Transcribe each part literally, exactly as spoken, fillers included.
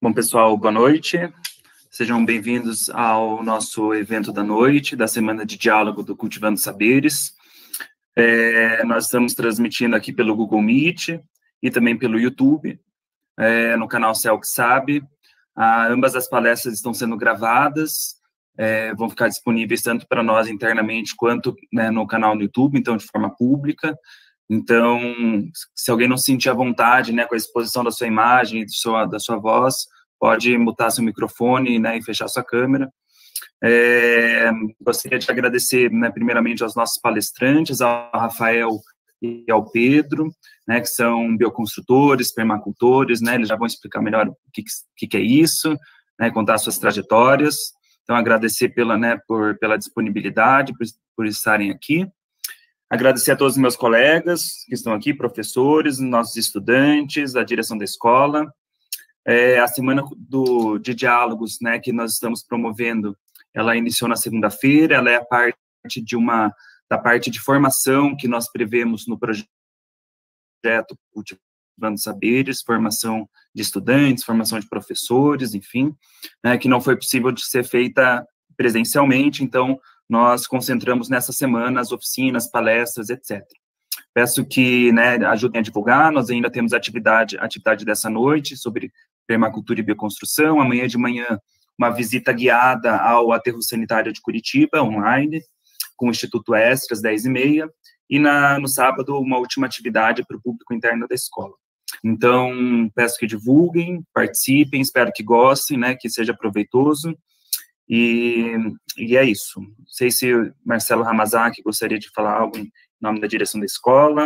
Bom, pessoal, boa noite. Sejam bem-vindos ao nosso evento da noite, da Semana de Diálogo do Cultivando Saberes. É, nós estamos transmitindo aqui pelo Google Meet e também pelo YouTube, é, no canal Céu que Sabe. Ah, ambas as palestras estão sendo gravadas, é, vão ficar disponíveis tanto para nós internamente quanto, né, no canal no YouTube, então de forma pública. Então, se alguém não se sentir à vontade, né, com a exposição da sua imagem e da sua, da sua voz, pode mutar seu microfone, né, e fechar sua câmera. É, gostaria de agradecer, né, primeiramente aos nossos palestrantes, ao Rafael e ao Pedro, né, que são bioconstrutores, permacultores, né, eles já vão explicar melhor o que, que, que é isso, né, contar suas trajetórias. Então, agradecer pela, né, por, pela disponibilidade, por, por estarem aqui. Agradecer a todos os meus colegas que estão aqui, professores, nossos estudantes, a direção da escola. É, a semana do, de diálogos, né, que nós estamos promovendo, ela iniciou na segunda-feira, ela é a parte de uma, da parte de formação que nós prevemos no projeto Cultivando Saberes, formação de estudantes, formação de professores, enfim, né, que não foi possível de ser feita presencialmente, então nós concentramos nessa semana as oficinas, palestras, etcétera. Peço que, né, ajudem a divulgar. Nós ainda temos atividade, atividade dessa noite sobre permacultura e bioconstrução. Amanhã de manhã, uma visita guiada ao aterro sanitário de Curitiba, online, com o Instituto Extras, dez e meia, e na, no sábado, uma última atividade para o público interno da escola. Então, peço que divulguem, participem, espero que gostem, né, que seja proveitoso. E, e é isso. Não sei se o Marcelo Ramazaki gostaria de falar algo em nome da direção da escola.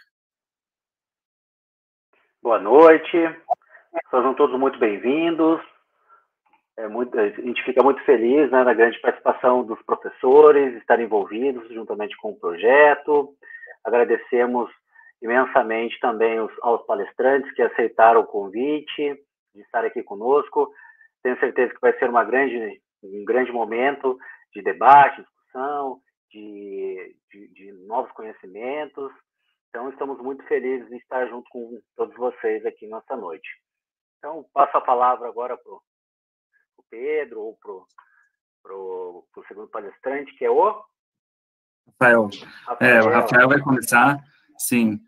Boa noite. Sejam todos muito bem-vindos. É muito, a gente fica muito feliz, né, na grande participação dos professores, estarem envolvidos juntamente com o projeto. Agradecemos imensamente também os, aos palestrantes que aceitaram o convite de estar aqui conosco. Tenho certeza que vai ser uma grande um grande momento de debate, discussão, de, de, de novos conhecimentos. Então, estamos muito felizes em estar junto com todos vocês aqui nessa noite. Então, passo a palavra agora para o Pedro, ou para o segundo palestrante, que é o... Rafael. Rafael. É, o Rafael vai começar, sim.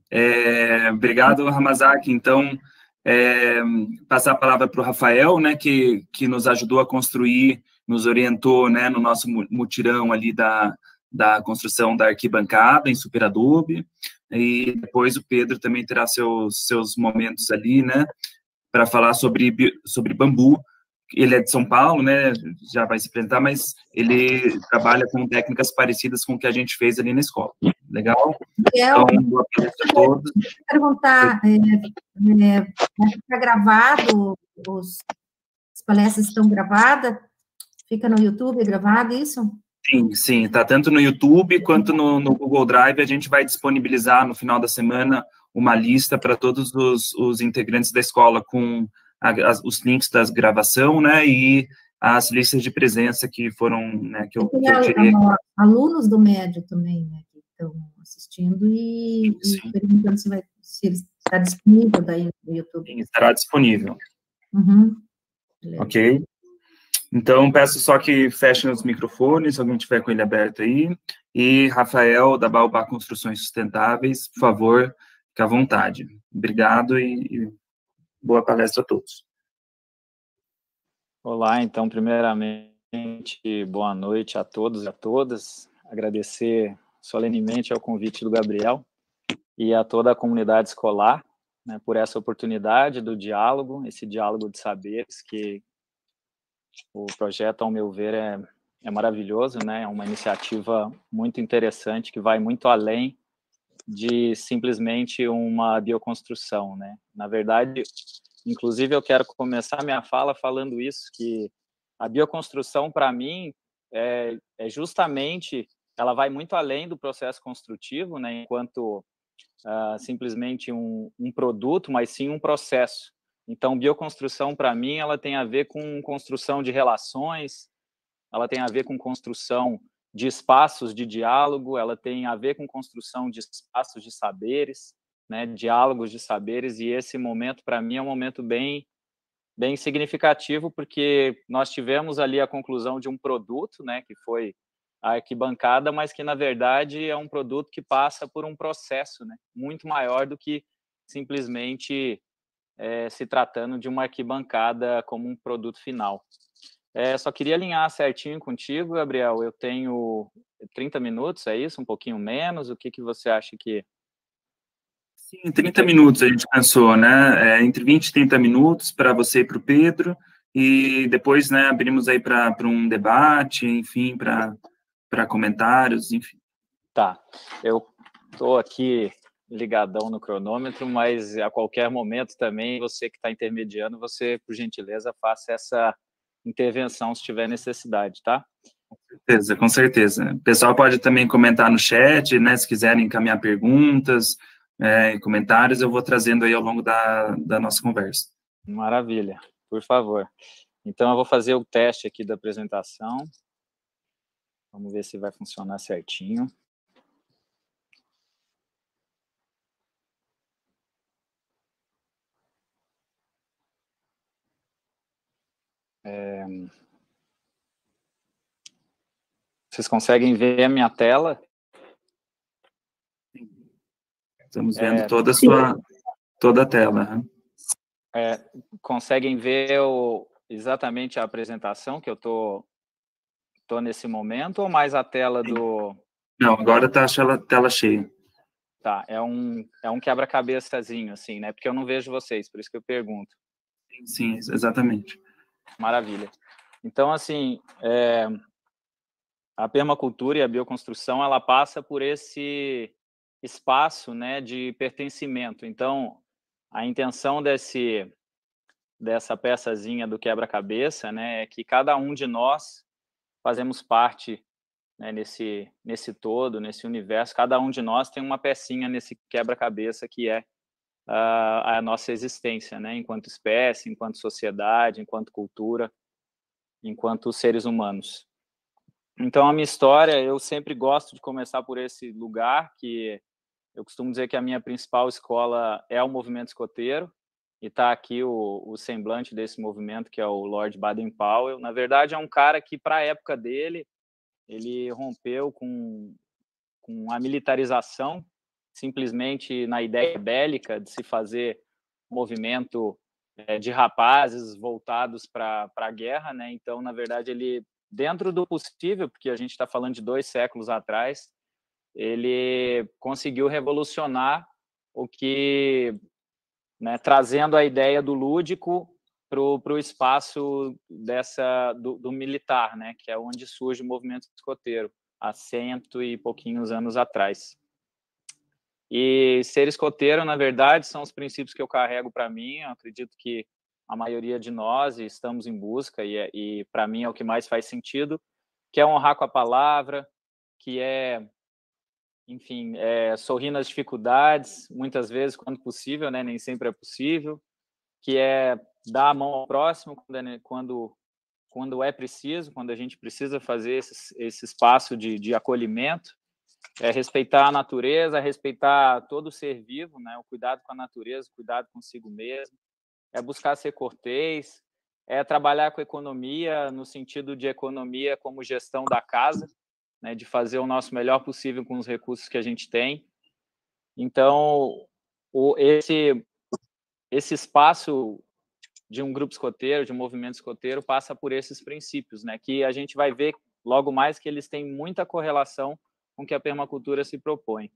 É, obrigado, Ramazaki. Então, É, passar a palavra para o Rafael, né, que, que nos ajudou a construir, nos orientou, né, no nosso mutirão ali da, da construção da arquibancada em Super Adobe, e depois o Pedro também terá seus, seus momentos ali, né, para falar sobre, sobre bambu. Ele é de São Paulo, né, já vai se apresentar, mas ele trabalha com técnicas parecidas com o que a gente fez ali na escola. Legal? Então, boa noite a todos. Perguntar, é, é, fica gravado, os, as palestras estão gravadas? Fica no YouTube gravado, isso? Sim, sim, tá tanto no YouTube quanto no, no Google Drive. A gente vai disponibilizar no final da semana uma lista para todos os, os integrantes da escola com a, as, os links das gravação, né, e as listas de presença que foram, né, que eu, que eu tirei. Alunos do médio também, né, que estão assistindo e, e perguntando se, vai, se ele está disponível daí no YouTube. Sim, estará disponível. Uhum. Ok. Então, peço só que fechem os microfones, se alguém tiver com ele aberto aí. E Rafael, da Baobá Construções Sustentáveis, por favor, fique à vontade. Obrigado e, e boa palestra a todos. Olá, então, primeiramente, boa noite a todos e a todas. Agradecer solenemente ao convite do Gabriel e a toda a comunidade escolar, né, por essa oportunidade do diálogo, esse diálogo de saberes que o projeto, ao meu ver, é, é maravilhoso, né, é uma iniciativa muito interessante que vai muito além de simplesmente uma bioconstrução, né. Na verdade, inclusive eu quero começar minha fala falando isso, que a bioconstrução, para mim, é, é justamente, ela vai muito além do processo construtivo, né, enquanto uh, simplesmente um, um produto, mas sim um processo. Então, bioconstrução, para mim, ela tem a ver com construção de relações, ela tem a ver com construção de espaços de diálogo, ela tem a ver com construção de espaços de saberes, né, diálogos de saberes, e esse momento, para mim, é um momento bem bem significativo, porque nós tivemos ali a conclusão de um produto, né, que foi a arquibancada, mas que, na verdade, é um produto que passa por um processo, né, muito maior do que simplesmente é, se tratando de uma arquibancada como um produto final. É, só queria alinhar certinho contigo, Gabriel. Eu tenho trinta minutos, é isso? Um pouquinho menos? O que, que você acha que... Sim, trinta minutos a gente pensou, né? É, entre vinte e trinta minutos para você e para o Pedro, e depois, né, abrimos aí para um debate, enfim, para comentários, enfim. Tá, eu estou aqui ligadão no cronômetro, mas a qualquer momento também, você que está intermediando, você, por gentileza, faça essa intervenção se tiver necessidade, tá? Com certeza, com certeza. O pessoal pode também comentar no chat, né, se quiserem encaminhar perguntas, é, comentários, eu vou trazendo aí ao longo da, da nossa conversa. Maravilha, por favor. Então, eu vou fazer o teste aqui da apresentação. Vamos ver se vai funcionar certinho. É... Vocês conseguem ver a minha tela? Estamos vendo é... toda a sua toda a tela. É, conseguem ver o, exatamente a apresentação que eu tô, tô nesse momento, ou mais a tela do... Não, agora está a tela, tela cheia. Tá, é um, é um quebra-cabeçazinho, assim, né? Porque eu não vejo vocês, por isso que eu pergunto. Sim, sim, exatamente. Maravilha. Então, assim, é, a permacultura e a bioconstrução, ela passa por esse espaço, né, de pertencimento. Então, a intenção desse, dessa peçazinha do quebra-cabeça, né, é que cada um de nós fazemos parte, né, nesse, nesse todo, nesse universo. Cada um de nós tem uma pecinha nesse quebra-cabeça que é a, a nossa existência, né, enquanto espécie, enquanto sociedade, enquanto cultura, enquanto seres humanos. Então, a minha história, eu sempre gosto de começar por esse lugar, que eu costumo dizer que a minha principal escola é o movimento escoteiro, e está aqui o, o semblante desse movimento, que é o Lord Baden-Powell. Na verdade, é um cara que, para a época dele, ele rompeu com, com a militarização, simplesmente na ideia bélica de se fazer um movimento é, de rapazes voltados para a guerra, né? Então, na verdade, ele, dentro do possível, porque a gente está falando de dois séculos atrás, ele conseguiu revolucionar o que, né, trazendo a ideia do lúdico para o espaço dessa, do, do militar, né, que é onde surge o movimento escoteiro, há cento e pouquinhos anos atrás. E ser escoteiro, na verdade, são os princípios que eu carrego para mim. Eu acredito que a maioria de nós estamos em busca, e, e para mim é o que mais faz sentido, que é honrar com a palavra, que é, enfim, é, sorrir nas dificuldades, muitas vezes, quando possível, né, nem sempre é possível, que é dar a mão ao próximo quando é, quando, quando é preciso, quando a gente precisa fazer esse, esse espaço de, de acolhimento, é respeitar a natureza, respeitar todo ser vivo, né, o cuidado com a natureza, o cuidado consigo mesmo, é buscar ser cortês, é trabalhar com economia, no sentido de economia como gestão da casa, né, de fazer o nosso melhor possível com os recursos que a gente tem. Então, o, esse, esse espaço de um grupo escoteiro, de um movimento escoteiro, passa por esses princípios, né, que a gente vai ver logo mais que eles têm muita correlação com o que a permacultura se propõe.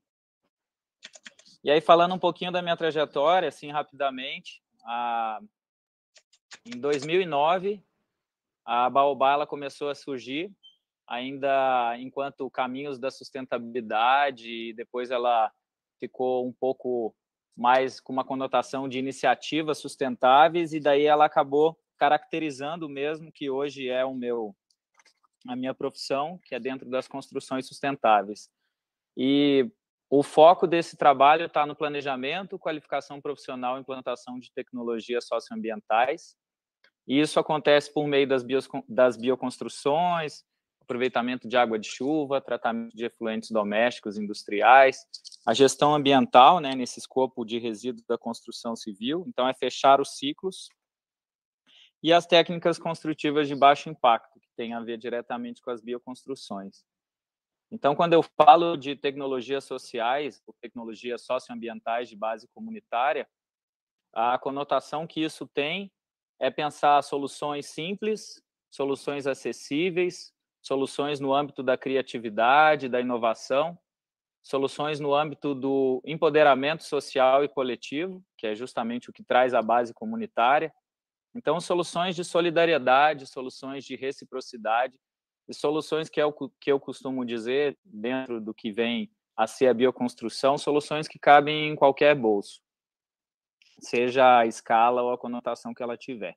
E aí, falando um pouquinho da minha trajetória, assim, rapidamente, a... em dois mil e nove, a Baobá ela começou a surgir, ainda enquanto caminhos da sustentabilidade, e depois ela ficou um pouco mais com uma conotação de iniciativas sustentáveis, e daí ela acabou caracterizando mesmo que hoje é o meu, a minha profissão, que é dentro das construções sustentáveis. E o foco desse trabalho está no planejamento, qualificação profissional e implantação de tecnologias socioambientais. E isso acontece por meio das, bios, das bioconstruções, aproveitamento de água de chuva, tratamento de efluentes domésticos e industriais, a gestão ambiental, né, nesse escopo de resíduos da construção civil. Então, é fechar os ciclos. e as técnicas construtivas de baixo impacto, que tem a ver diretamente com as bioconstruções. Então, quando eu falo de tecnologias sociais, ou tecnologias socioambientais de base comunitária, a conotação que isso tem é pensar soluções simples, soluções acessíveis, soluções no âmbito da criatividade, da inovação, soluções no âmbito do empoderamento social e coletivo, que é justamente o que traz a base comunitária. Então, soluções de solidariedade, soluções de reciprocidade, e soluções que, é o, que eu costumo dizer, dentro do que vem a ser a bioconstrução, soluções que cabem em qualquer bolso, seja a escala ou a conotação que ela tiver.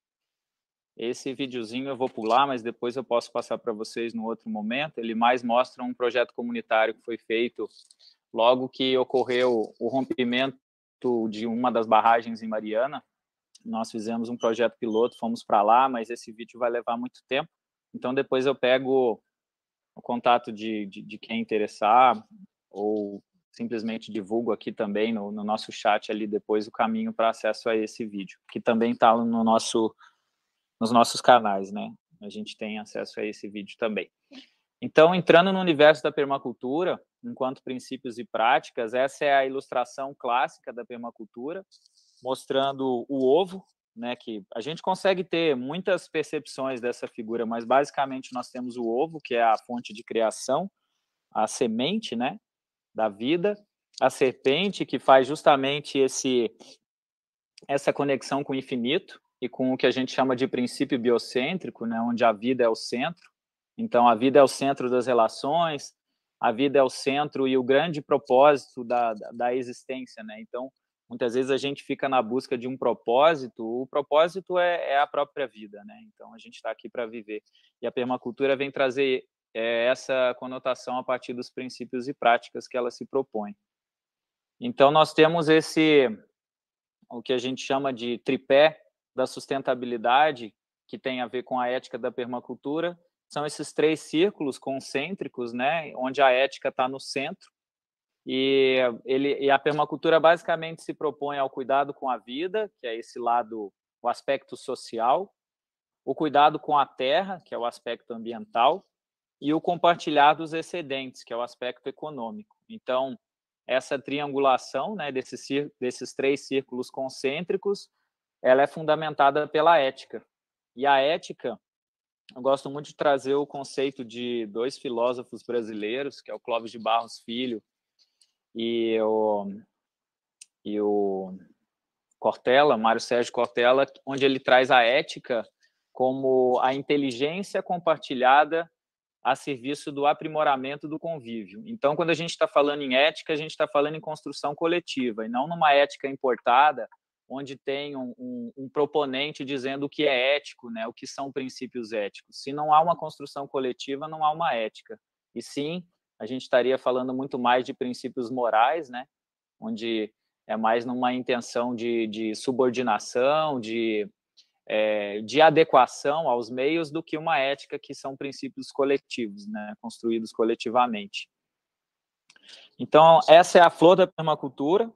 Esse videozinho eu vou pular, mas depois eu posso passar para vocês no outro momento. Ele mais mostra um projeto comunitário que foi feito logo que ocorreu o rompimento de uma das barragens em Mariana. Nós fizemos um projeto piloto, fomos para lá, mas esse vídeo vai levar muito tempo. Então, depois eu pego o contato de, de, de quem interessar, ou simplesmente divulgo aqui também no, no nosso chat ali depois o caminho para acesso a esse vídeo, que também está no nosso, nos nossos canais, né? A gente tem acesso a esse vídeo também. Então, entrando no universo da permacultura, enquanto princípios e práticas, essa é a ilustração clássica da permacultura, mostrando o ovo, né, que a gente consegue ter muitas percepções dessa figura, mas basicamente nós temos o ovo, que é a fonte de criação, a semente, né, da vida, a serpente, que faz justamente esse, essa conexão com o infinito e com o que a gente chama de princípio biocêntrico, né, onde a vida é o centro. Então, a vida é o centro das relações, a vida é o centro e o grande propósito da, da, da existência, né? Então, muitas vezes a gente fica na busca de um propósito, o propósito é, é a própria vida, né? Então, a gente está aqui para viver. E a permacultura vem trazer é, essa conotação a partir dos princípios e práticas que ela se propõe. Então, nós temos esse, o que a gente chama de tripé da sustentabilidade, que tem a ver com a ética da permacultura. São esses três círculos concêntricos, né, onde a ética está no centro, e, ele, e a permacultura basicamente se propõe ao cuidado com a vida, que é esse lado, o aspecto social, o cuidado com a terra, que é o aspecto ambiental, e o compartilhar dos excedentes, que é o aspecto econômico. Então, essa triangulação, né, desses, desses três círculos concêntricos, ela é fundamentada pela ética. E a ética, eu gosto muito de trazer o conceito de dois filósofos brasileiros, que é o Clóvis de Barros Filho e o, e o Cortella, Mário Sérgio Cortella, onde ele traz a ética como a inteligência compartilhada a serviço do aprimoramento do convívio. Então, quando a gente está falando em ética, a gente está falando em construção coletiva, e não numa ética importada, onde tem um, um, um proponente dizendo o que é ético, né, o que são princípios éticos. Se não há uma construção coletiva, não há uma ética. E sim, a gente estaria falando muito mais de princípios morais, né, onde é mais numa intenção de, de subordinação, de, é, de adequação aos meios, do que uma ética que são princípios coletivos, né, construídos coletivamente. Então, essa é a flor da permacultura.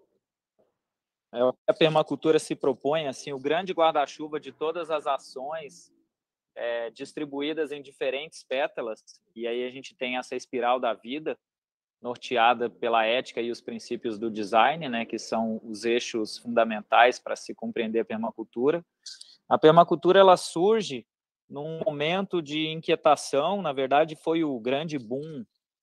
A permacultura se propõe assim o grande guarda-chuva de todas as ações é, distribuídas em diferentes pétalas, e aí a gente tem essa espiral da vida norteada pela ética e os princípios do design, né, que são os eixos fundamentais para se compreender a permacultura. A permacultura ela surge num momento de inquietação, na verdade foi o grande boom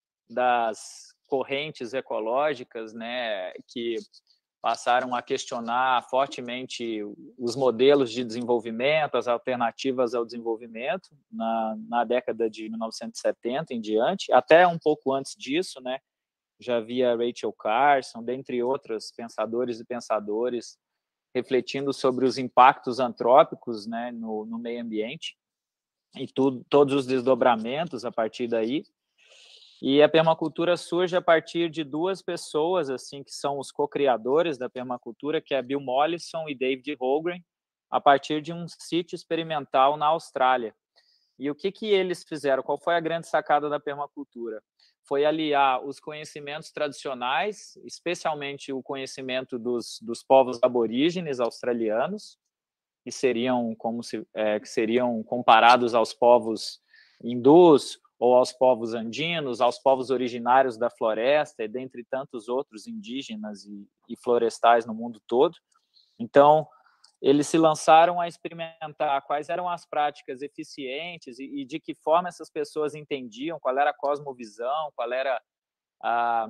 das correntes ecológicas, né, que passaram a questionar fortemente os modelos de desenvolvimento, as alternativas ao desenvolvimento, na, na década de mil novecentos e setenta em diante, até um pouco antes disso, né, já havia Rachel Carson, dentre outros pensadores e pensadores, refletindo sobre os impactos antrópicos, né, no, no meio ambiente, e tudo, todos os desdobramentos a partir daí. E a permacultura surge a partir de duas pessoas, assim, que são os co-criadores da permacultura, que é Bill Mollison e David Holmgren, a partir de um sítio experimental na Austrália. E o que, que eles fizeram? Qual foi a grande sacada da permacultura? Foi aliar os conhecimentos tradicionais, especialmente o conhecimento dos, dos povos aborígenes australianos, que seriam, como se, é, que seriam comparados aos povos hindus ou aos povos andinos, aos povos originários da floresta, e dentre tantos outros indígenas e, e florestais no mundo todo. Então, eles se lançaram a experimentar quais eram as práticas eficientes e, e de que forma essas pessoas entendiam, qual era a cosmovisão, qual era a,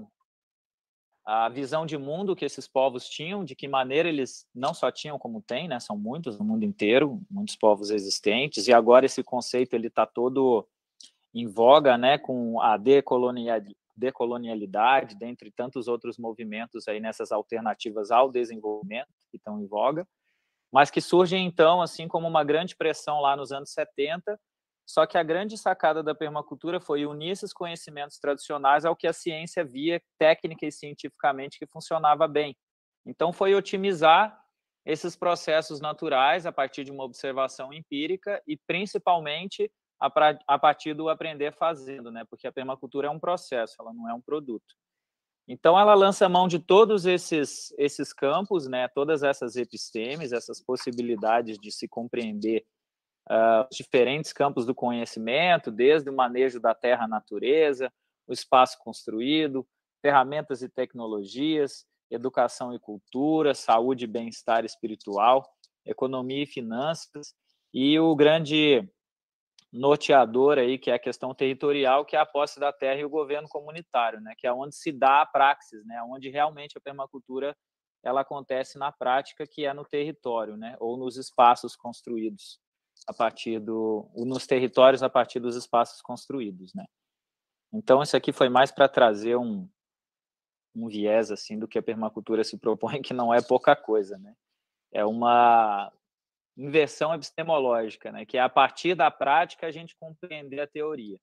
a visão de mundo que esses povos tinham, de que maneira eles não só tinham como tem, né, são muitos no mundo inteiro, muitos povos existentes, e agora esse conceito ele está todo em voga, né, com a decolonialidade, dentre tantos outros movimentos aí nessas alternativas ao desenvolvimento que estão em voga, mas que surgem, então, assim como uma grande pressão lá nos anos setenta, só que a grande sacada da permacultura foi unir esses conhecimentos tradicionais ao que a ciência via técnica e cientificamente que funcionava bem. Então, foi otimizar esses processos naturais a partir de uma observação empírica e, principalmente, a, pra, a partir do aprender fazendo, né? Porque a permacultura é um processo, ela não é um produto. Então, ela lança mão de todos esses, esses campos, né? Todas essas epistemes, essas possibilidades de se compreender uh, os diferentes campos do conhecimento, desde o manejo da terra, natureza, o espaço construído, ferramentas e tecnologias, educação e cultura, saúde e bem-estar espiritual, economia e finanças, e o grande norteador aí, que é a questão territorial, que é a posse da terra e o governo comunitário, né, que é onde se dá a praxis, né, onde realmente a permacultura ela acontece na prática, que é no território, né, ou nos espaços construídos a partir do, nos territórios a partir dos espaços construídos, né. Então isso aqui foi mais para trazer um um viés assim do que a permacultura se propõe, que não é pouca coisa, né. É uma inversão epistemológica, né? Que é a partir da prática a gente compreender a teoria.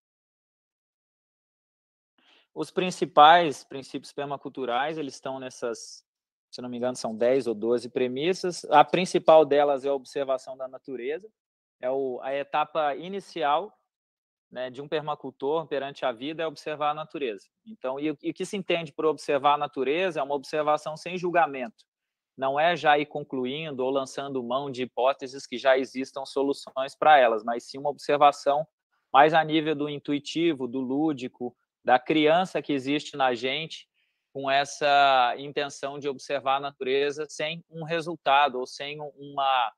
Os principais princípios permaculturais, eles estão nessas, se não me engano, são dez ou doze premissas. A principal delas é a observação da natureza, é o, a etapa inicial, né, de um permacultor perante a vida é observar a natureza. Então, e, e o que se entende por observar a natureza é uma observação sem julgamento. Não é já ir concluindo ou lançando mão de hipóteses que já existam soluções para elas, mas sim uma observação mais a nível do intuitivo, do lúdico, da criança que existe na gente, com essa intenção de observar a natureza sem um resultado ou sem uma,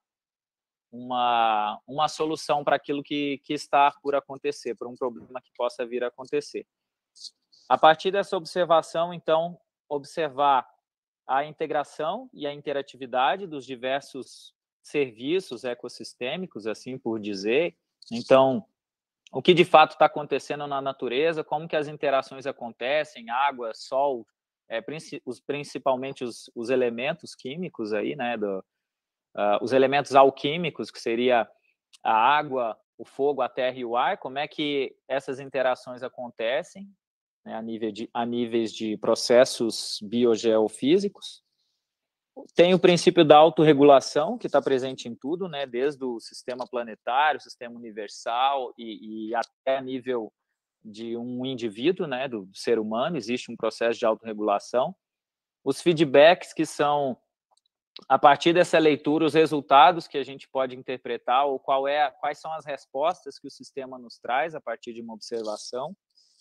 uma, uma solução para aquilo que, que está por acontecer, para um problema que possa vir a acontecer. A partir dessa observação, então, observar a integração e a interatividade dos diversos serviços ecossistêmicos, assim por dizer. Então, o que de fato está acontecendo na natureza, como que as interações acontecem, água, sol, é, principalmente os, os elementos químicos aí, né, do, uh, os elementos alquímicos, que seria a água, o fogo, a terra e o ar, como é que essas interações acontecem, né, a, nível de, a níveis de processos biogeofísicos. Tem o princípio da autorregulação, que está presente em tudo, né, desde o sistema planetário, o sistema universal e, e até a nível de um indivíduo, né, do, do ser humano, existe um processo de autorregulação. Os feedbacks, que são, a partir dessa leitura, os resultados que a gente pode interpretar, ou qual é, quais são as respostas que o sistema nos traz a partir de uma observação.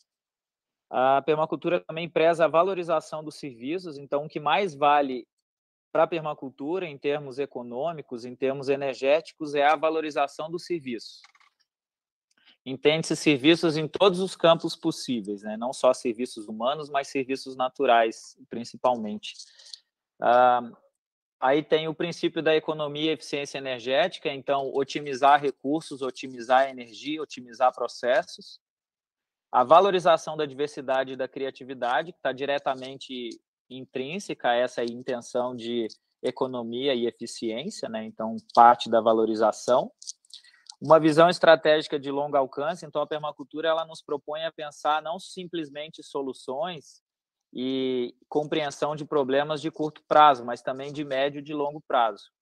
A permacultura também preza a valorização dos serviços, então o que mais vale para a permacultura, em termos econômicos, em termos energéticos, é a valorização dos serviços. Entende-se serviços em todos os campos possíveis, né? Não só serviços humanos, mas serviços naturais, principalmente. Ah, aí tem o princípio da economia e eficiência energética, então otimizar recursos, otimizar energia, otimizar processos. A valorização da diversidade e da criatividade, que está diretamente intrínseca a essa intenção de economia e eficiência, né? Então, parte da valorização. Uma visão estratégica de longo alcance, então a permacultura ela nos propõe a pensar não simplesmente soluções e compreensão de problemas de curto prazo, mas também de médio e de longo prazo.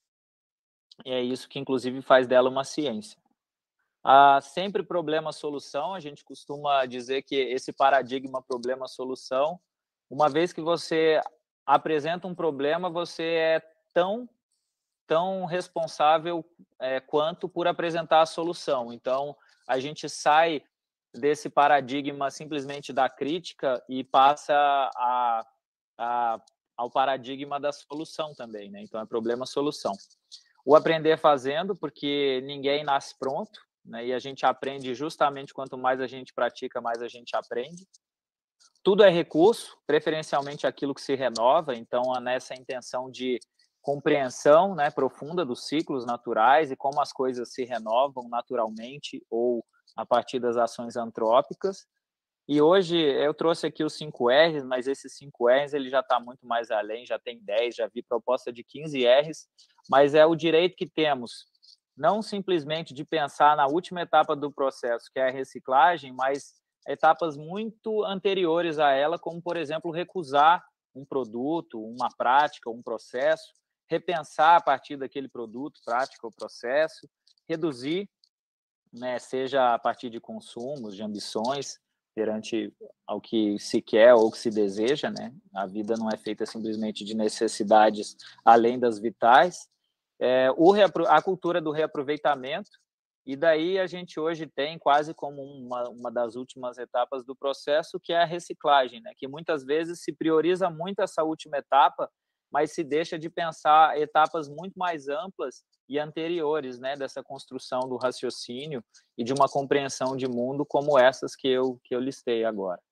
E é isso que, inclusive, faz dela uma ciência. Há sempre problema-solução, a gente costuma dizer que esse paradigma problema-solução, uma vez que você apresenta um problema, você é tão tão responsável é, quanto por apresentar a solução. Então, a gente sai desse paradigma simplesmente da crítica e passa a, a, ao paradigma da solução também, né? Então, é problema-solução. O aprender fazendo, porque ninguém nasce pronto, né? E a gente aprende justamente quanto mais a gente pratica, mais a gente aprende. Tudo é recurso, preferencialmente aquilo que se renova, então, nessa intenção de compreensão, né, profunda dos ciclos naturais e como as coisas se renovam naturalmente ou a partir das ações antrópicas. E hoje eu trouxe aqui os cinco R's, mas esses cinco R's ele já está muito mais além, já tem dez, já vi proposta de quinze R's, mas é o direito que temos, não simplesmente de pensar na última etapa do processo, que é a reciclagem, mas etapas muito anteriores a ela, como, por exemplo, recusar um produto, uma prática, um processo, repensar a partir daquele produto, prática ou processo, reduzir, né, seja a partir de consumos, de ambições, perante ao que se quer ou que se deseja, né? A vida não é feita simplesmente de necessidades além das vitais. É, o a cultura do reaproveitamento, e daí a gente hoje tem quase como uma, uma das últimas etapas do processo, que é a reciclagem, né? Que muitas vezes se prioriza muito essa última etapa, mas se deixa de pensar etapas muito mais amplas e anteriores, né, dessa construção do raciocínio e de uma compreensão de mundo como essas que eu, que eu listei agora.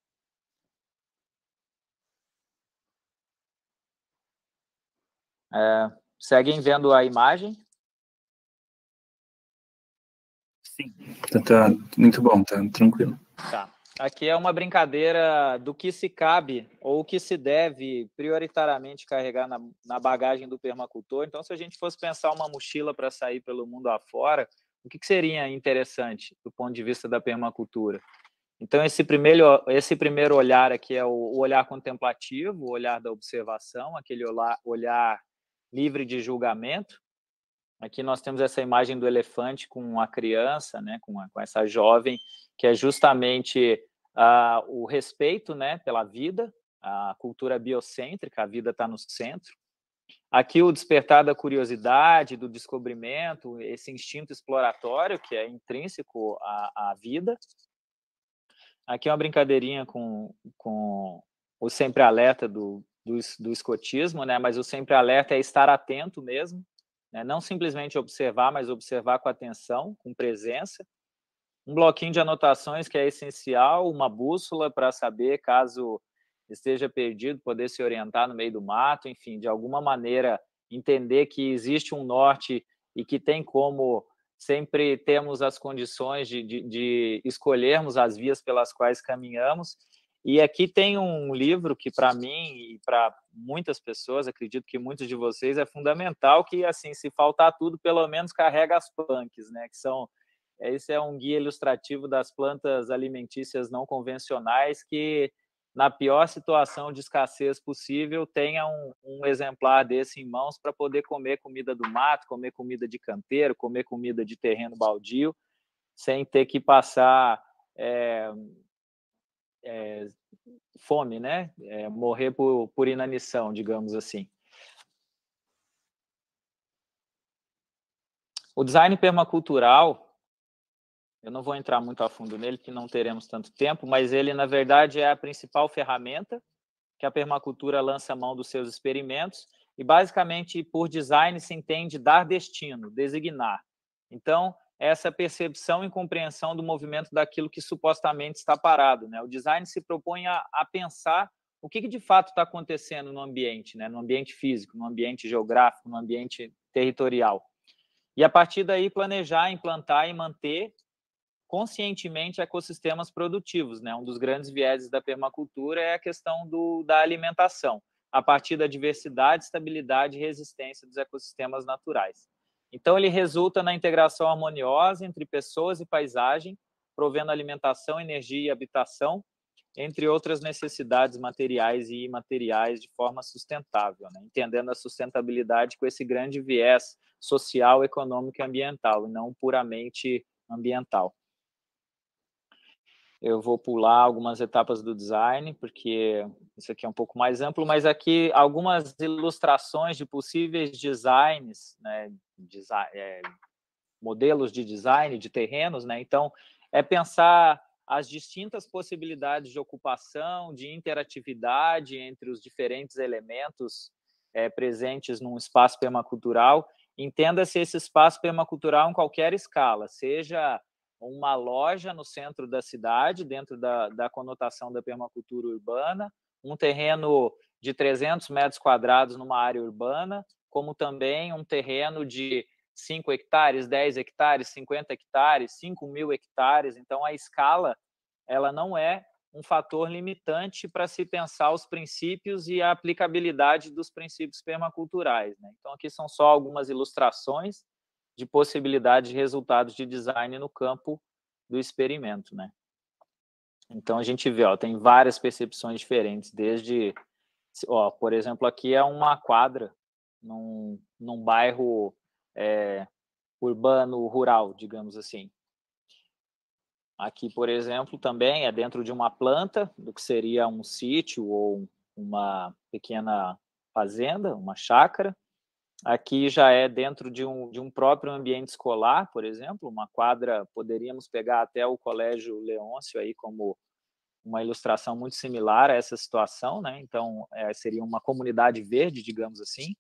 É, seguem vendo a imagem? Sim, tá, tá muito bom, tá tranquilo. Tá. Aqui é uma brincadeira do que se cabe ou o que se deve prioritariamente carregar na, na bagagem do permacultor. Então, se a gente fosse pensar uma mochila para sair pelo mundo afora, o que, que seria interessante do ponto de vista da permacultura? Então, esse primeiro, esse primeiro olhar aqui é o, o olhar contemplativo, o olhar da observação, aquele olhar, olhar livre de julgamento. Aqui nós temos essa imagem do elefante com a criança, né, com, a, com essa jovem, que é justamente uh, o respeito, né, pela vida, a cultura biocêntrica, a vida está no centro. Aqui o despertar da curiosidade, do descobrimento, esse instinto exploratório que é intrínseco à, à vida. Aqui é uma brincadeirinha com, com o sempre alerta do, do, do escotismo, né, mas o sempre alerta é estar atento mesmo, né? Não simplesmente observar, mas observar com atenção, com presença. Um bloquinho de anotações que é essencial, uma bússola para saber, caso esteja perdido, poder se orientar no meio do mato, enfim, de alguma maneira entender que existe um norte e que tem como sempre temos as condições de, de, de escolhermos as vias pelas quais caminhamos. E aqui tem um livro que, para mim e para muitas pessoas, acredito que muitos de vocês, é fundamental, que, assim, se faltar tudo, pelo menos carrega as punks, né? Que são, esse é um guia ilustrativo das plantas alimentícias não convencionais que, na pior situação de escassez possível, tenha um, um exemplar desse em mãos para poder comer comida do mato, comer comida de canteiro, comer comida de terreno baldio, sem ter que passar... É, É, fome, né? É, morrer por, por inanição, digamos assim. O design permacultural, eu não vou entrar muito a fundo nele, porque não teremos tanto tempo, mas ele, na verdade, é a principal ferramenta que a permacultura lança a mão dos seus experimentos, e, basicamente, por design se entende dar destino, designar. Então, essa percepção e compreensão do movimento daquilo que supostamente está parado, né? O design se propõe a, a pensar o que, que de fato está acontecendo no ambiente, né? No ambiente físico, no ambiente geográfico, no ambiente territorial. E, a partir daí, planejar, implantar e manter conscientemente ecossistemas produtivos, né? Um dos grandes vieses da permacultura é a questão do, da alimentação, a partir da diversidade, estabilidade e resistência dos ecossistemas naturais. Então, ele resulta na integração harmoniosa entre pessoas e paisagem, provendo alimentação, energia e habitação, entre outras necessidades materiais e imateriais de forma sustentável, né? Entendendo a sustentabilidade com esse grande viés social, econômico e ambiental, e não puramente ambiental. eu vou pular algumas etapas do design, porque isso aqui é um pouco mais amplo, mas aqui algumas ilustrações de possíveis designs, né, design, é, modelos de design de terrenos, né? Então, é pensar as distintas possibilidades de ocupação, de interatividade entre os diferentes elementos é, presentes num espaço permacultural. Entenda-se esse espaço permacultural em qualquer escala, seja uma loja no centro da cidade, dentro da, da conotação da permacultura urbana, um terreno de trezentos metros quadrados numa área urbana, como também um terreno de cinco hectares, dez hectares, cinquenta hectares, cinco mil hectares. Então, a escala ela não é um fator limitante para se pensar os princípios e a aplicabilidade dos princípios permaculturais, né? Então, aqui são só algumas ilustrações de possibilidade de resultados de design no campo do experimento, né? Então, a gente vê, ó, tem várias percepções diferentes, desde, ó, por exemplo, aqui é uma quadra num, num bairro é, urbano, rural, digamos assim. Aqui, por exemplo, também é dentro de uma planta, do que seria um sítio ou uma pequena fazenda, uma chácara. Aqui já é dentro de um, de um próprio ambiente escolar, por exemplo, uma quadra, poderíamos pegar até o Colégio Leôncio aí como uma ilustração muito similar a essa situação, né? Então, é, seria uma comunidade verde, digamos assim.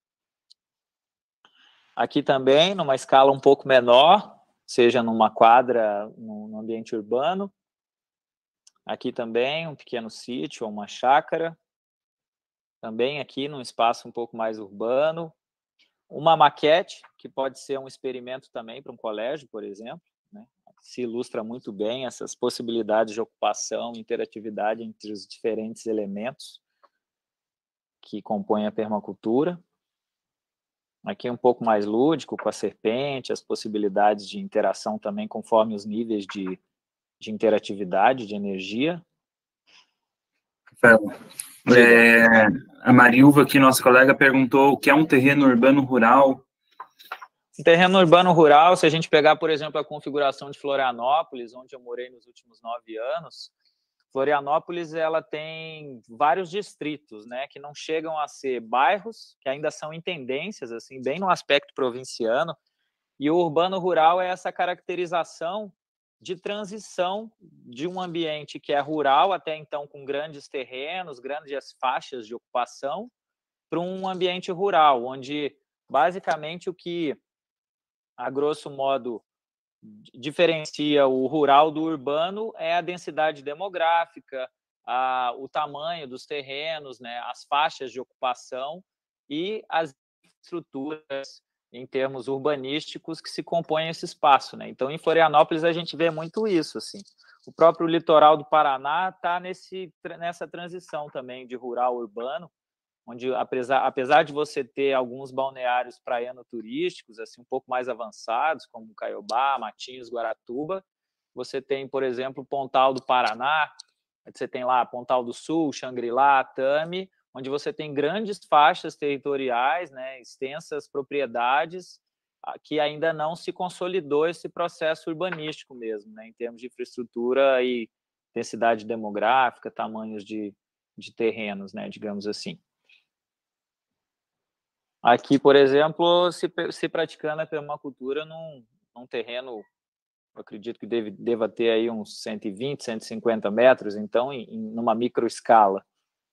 Aqui também, numa escala um pouco menor, seja numa quadra, no ambiente urbano. Aqui também, um pequeno sítio ou uma chácara. Também aqui, num espaço um pouco mais urbano. Uma maquete, que pode ser um experimento também para um colégio, por exemplo, né? Se ilustra muito bem essas possibilidades de ocupação, interatividade entre os diferentes elementos que compõem a permacultura. Aqui um pouco mais lúdico, com a serpente, as possibilidades de interação também conforme os níveis de, de interatividade, de energia. Rafael, é, a Marilva, aqui, nossa colega, perguntou o que é um terreno urbano-rural. Um terreno urbano-rural, se a gente pegar, por exemplo, a configuração de Florianópolis, onde eu morei nos últimos nove anos, Florianópolis ela tem vários distritos, né, que não chegam a ser bairros, que ainda são intendências, assim, bem no aspecto provinciano, e o urbano-rural é essa caracterização de transição de um ambiente que é rural, até então com grandes terrenos, grandes faixas de ocupação, para um ambiente rural, onde basicamente o que, a grosso modo, diferencia o rural do urbano é a densidade demográfica, a, o tamanho dos terrenos, né, as faixas de ocupação e as estruturas em termos urbanísticos que se compõem esse espaço, né? Então, em Florianópolis a gente vê muito isso, assim. O próprio litoral do Paraná está nesse nessa transição também de rural urbano, onde, apesar, apesar de você ter alguns balneários praiano-turísticos, assim, um pouco mais avançados, como Caiobá, Matinhos, Guaratuba, você tem, por exemplo, Pontal do Paraná, você tem lá Pontal do Sul, Xangri-Lá, Tami, onde você tem grandes faixas territoriais, né, extensas propriedades, que ainda não se consolidou esse processo urbanístico mesmo, né, em termos de infraestrutura e densidade demográfica, tamanhos de, de terrenos, né, digamos assim. Aqui, por exemplo, se, se praticando a permacultura num, num terreno, eu acredito que deve, deva ter aí uns cento e vinte, cento e cinquenta metros, então, em, em numa microescala.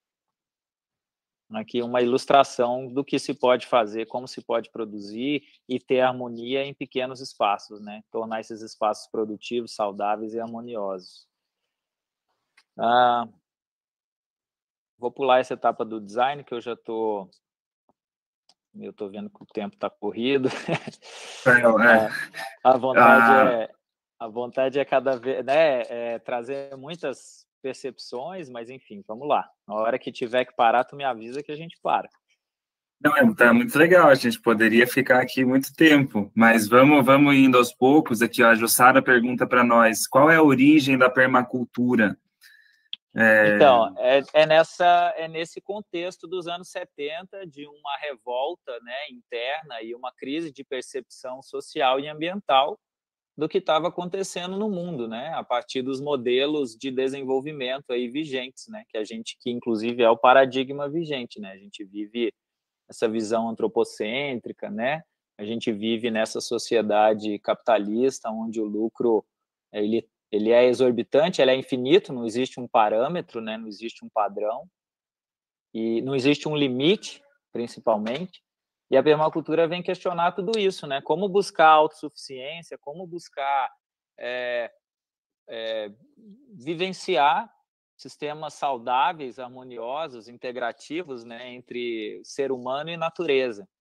Aqui uma ilustração do que se pode fazer, como se pode produzir e ter harmonia em pequenos espaços, né? Tornar esses espaços produtivos, saudáveis e harmoniosos. Ah, vou pular essa etapa do design, que eu já estou... Eu estou vendo que o tempo está corrido. É, é. A, a, vontade ah. é, a vontade é cada vez, né, é trazer muitas percepções, mas enfim, vamos lá. Na hora que tiver que parar, tu me avisa que a gente para. Não, tá muito legal, a gente poderia ficar aqui muito tempo, mas vamos, vamos indo aos poucos. Aqui, ó, a Jussara pergunta para nós, qual é a origem da permacultura? É... Então, é, é, nessa, é nesse contexto dos anos setenta, de uma revolta, né, interna e uma crise de percepção social e ambiental do que estava acontecendo no mundo, né? A partir dos modelos de desenvolvimento aí vigentes, né? Que a gente, que inclusive é o paradigma vigente, né? A gente vive essa visão antropocêntrica, né? A gente vive nessa sociedade capitalista onde o lucro ele, ele é exorbitante, ele é infinito, não existe um parâmetro, né? Não existe um padrão e não existe um limite, principalmente. E a permacultura vem questionar tudo isso, né? Como buscar autossuficiência, como buscar é, é, vivenciar sistemas saudáveis, harmoniosos, integrativos, né, entre ser humano e natureza.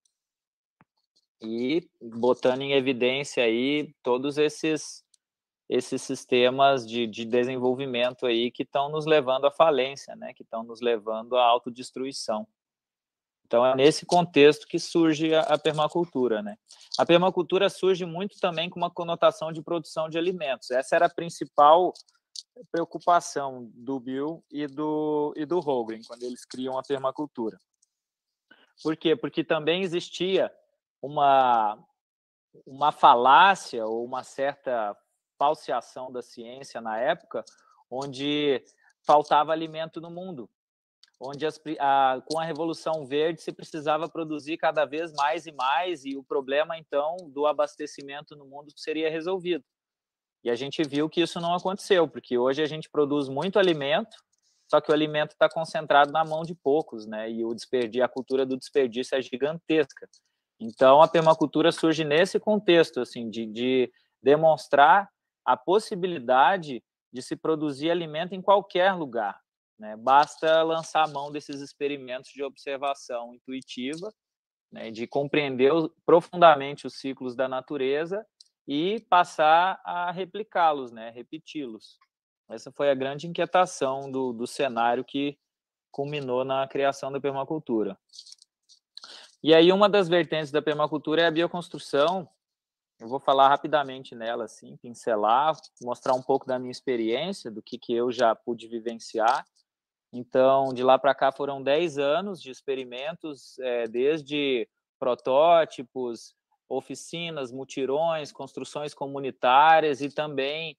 E botando em evidência aí todos esses esses sistemas de, de desenvolvimento aí que estão nos levando à falência, né, que estão nos levando à autodestruição. Então, é nesse contexto que surge a, a permacultura, né? A permacultura surge muito também com uma conotação de produção de alimentos. Essa era a principal preocupação do Bill e do, e do Houlgren, quando eles criam a permacultura. Por quê? Porque também existia uma, uma falácia ou uma certa falseação da ciência na época, onde faltava alimento no mundo, onde as, a, com a Revolução Verde se precisava produzir cada vez mais e mais, e o problema, então, do abastecimento no mundo seria resolvido. E a gente viu que isso não aconteceu, porque hoje a gente produz muito alimento, só que o alimento está concentrado na mão de poucos, né? E o desperdício, a cultura do desperdício é gigantesca. Então, a permacultura surge nesse contexto, assim, de, de demonstrar a possibilidade de se produzir alimento em qualquer lugar, né? Basta lançar a mão desses experimentos de observação intuitiva, né? De compreender profundamente os ciclos da natureza e passar a replicá-los, né? Repeti-los. Essa foi a grande inquietação do, do cenário que culminou na criação da permacultura. E aí, uma das vertentes da permacultura é a bioconstrução. Eu vou falar rapidamente nela, assim, pincelar, mostrar um pouco da minha experiência, do que, que eu já pude vivenciar. Então, de lá para cá foram dez anos de experimentos, é, desde protótipos, oficinas, mutirões, construções comunitárias e também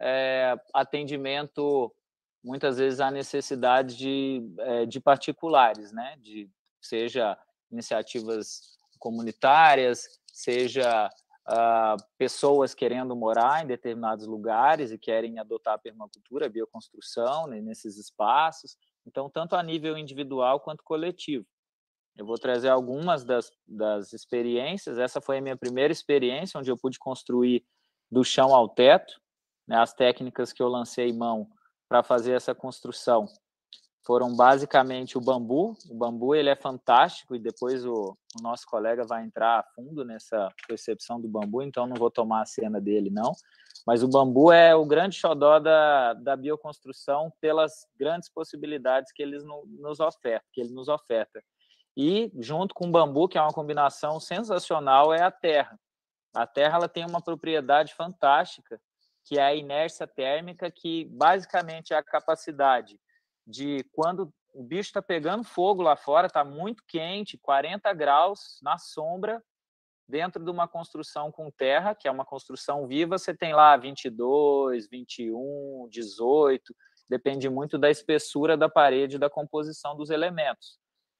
é, atendimento, muitas vezes, à necessidade de, é, de particulares, né? De, seja iniciativas comunitárias, seja uh, pessoas querendo morar em determinados lugares e querem adotar a permacultura, a bioconstrução, né, nesses espaços. Então, tanto a nível individual quanto coletivo. Eu vou trazer algumas das, das experiências. Essa foi a minha primeira experiência, onde eu pude construir do chão ao teto, né? As técnicas que eu lancei mão para fazer essa construção foram basicamente o bambu. O bambu ele é fantástico e depois o, o nosso colega vai entrar a fundo nessa percepção do bambu, então não vou tomar a cena dele, não. Mas o bambu é o grande xodó da, da bioconstrução pelas grandes possibilidades que, eles no, nos oferta, que ele nos oferta. E, junto com o bambu, que é uma combinação sensacional, é a terra. A terra ela tem uma propriedade fantástica, que é a inércia térmica, que basicamente é a capacidade de, quando o bicho está pegando fogo lá fora, está muito quente, quarenta graus na sombra, dentro de uma construção com terra, que é uma construção viva, você tem lá vinte e dois, vinte e um, dezoito, depende muito da espessura da parede e da composição dos elementos.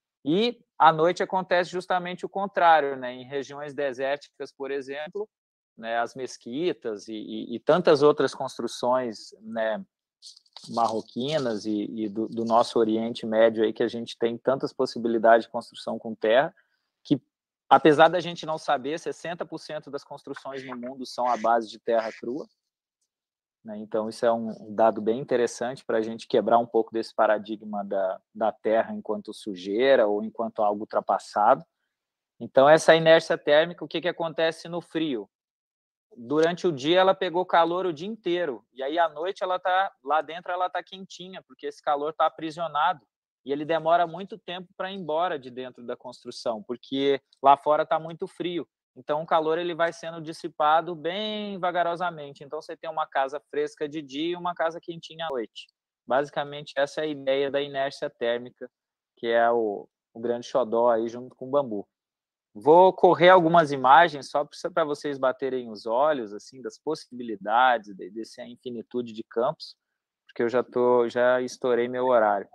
E à noite acontece justamente o contrário, né? Em regiões desérticas, por exemplo, né, as mesquitas e, e, e tantas outras construções, né, marroquinas e, e do, do nosso Oriente Médio aí, que a gente tem tantas possibilidades de construção com terra, que, apesar da gente não saber, sessenta por cento das construções no mundo são à base de terra crua, né? Então, isso é um dado bem interessante para a gente quebrar um pouco desse paradigma da, da terra enquanto sujeira ou enquanto algo ultrapassado. Então, essa inércia térmica, o que, que acontece no frio? Durante o dia, ela pegou calor o dia inteiro, e aí, à noite, ela tá, lá dentro ela está quentinha, porque esse calor está aprisionado, e ele demora muito tempo para ir embora de dentro da construção, porque lá fora está muito frio. Então, o calor ele vai sendo dissipado bem vagarosamente. Então, você tem uma casa fresca de dia e uma casa quentinha à noite. Basicamente, essa é a ideia da inércia térmica, que é o, o grande xodó aí junto com o bambu. Vou correr algumas imagens só para vocês baterem os olhos, assim, das possibilidades, desse infinitude de campos, porque eu já, tô, já estourei meu horário.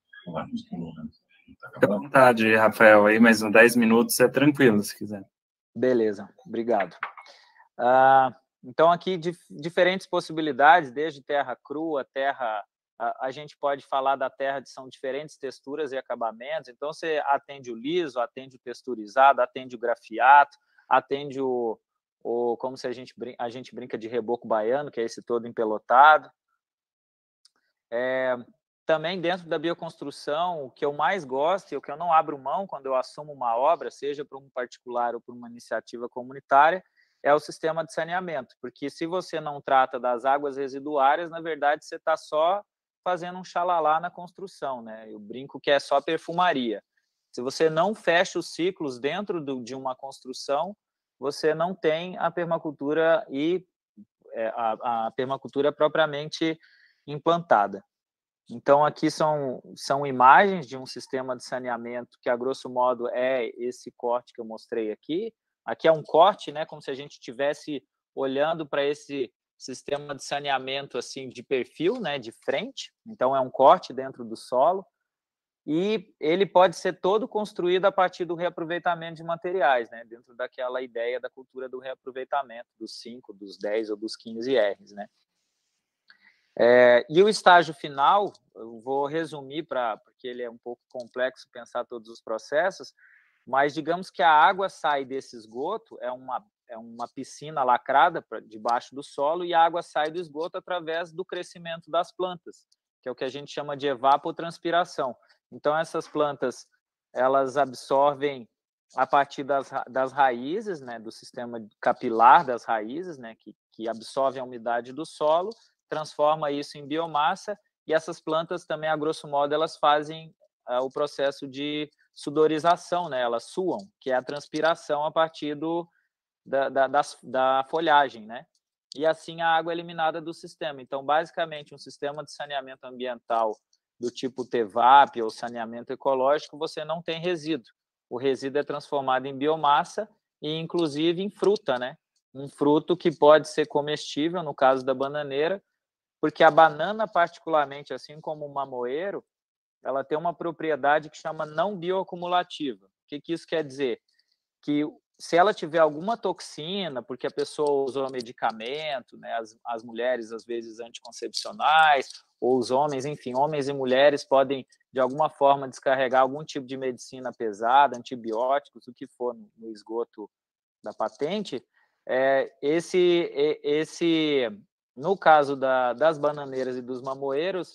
Fica à vontade, Rafael, aí mais uns dez minutos é tranquilo, se quiser. Beleza, obrigado. Ah, então, aqui, dif diferentes possibilidades, desde terra crua, terra... A, a gente pode falar da terra, são diferentes texturas e acabamentos, então você atende o liso, atende o texturizado, atende o grafiato, atende o, o como se a gente, a gente brinca de reboco baiano, que é esse todo empelotado. É, também dentro da bioconstrução, o que eu mais gosto e o que eu não abro mão quando eu assumo uma obra, seja para um particular ou para uma iniciativa comunitária, é o sistema de saneamento, porque se você não trata das águas residuárias, na verdade, você está só fazendo um xalalá na construção, né? Eu brinco que é só perfumaria. Se você não fecha os ciclos dentro do, de uma construção, você não tem a permacultura e é, a, a permacultura propriamente implantada. Então, aqui são, são imagens de um sistema de saneamento que, a grosso modo, é esse corte que eu mostrei aqui. Aqui é um corte, né, como se a gente estivesse olhando para esse sistema de saneamento assim de perfil, né, de frente. Então, é um corte dentro do solo. E ele pode ser todo construído a partir do reaproveitamento de materiais, né, dentro daquela ideia da cultura do reaproveitamento, dos cinco, dos dez ou dos quinze R's, né. É, e o estágio final, eu vou resumir, pra, porque ele é um pouco complexo pensar todos os processos, mas digamos que a água sai desse esgoto, é uma, é uma piscina lacrada pra, debaixo do solo, e a água sai do esgoto através do crescimento das plantas, que é o que a gente chama de evapotranspiração. Então, essas plantas, elas absorvem a partir das, das raízes, né, do sistema capilar das raízes, né, que, que absorve a umidade do solo, transforma isso em biomassa, e essas plantas também, a grosso modo, elas fazem uh, o processo de sudorização, né? Elas suam, que é a transpiração a partir do, da, da, das, da folhagem, né? E assim a água é eliminada do sistema. Então, basicamente, um sistema de saneamento ambiental do tipo T V A P ou saneamento ecológico, você não tem resíduo. O resíduo é transformado em biomassa e, inclusive, em fruta, né? Um fruto que pode ser comestível, no caso da bananeira, porque a banana, particularmente, assim como o mamoeiro, ela tem uma propriedade que chama não bioacumulativa. O que, que isso quer dizer? Que se ela tiver alguma toxina, porque a pessoa usou medicamento, né, as, as mulheres, às vezes, anticoncepcionais, ou os homens, enfim, homens e mulheres podem, de alguma forma, descarregar algum tipo de medicina pesada, antibióticos, o que for no, no esgoto da patente, é, esse, esse, no caso da, das bananeiras e dos mamoeiros,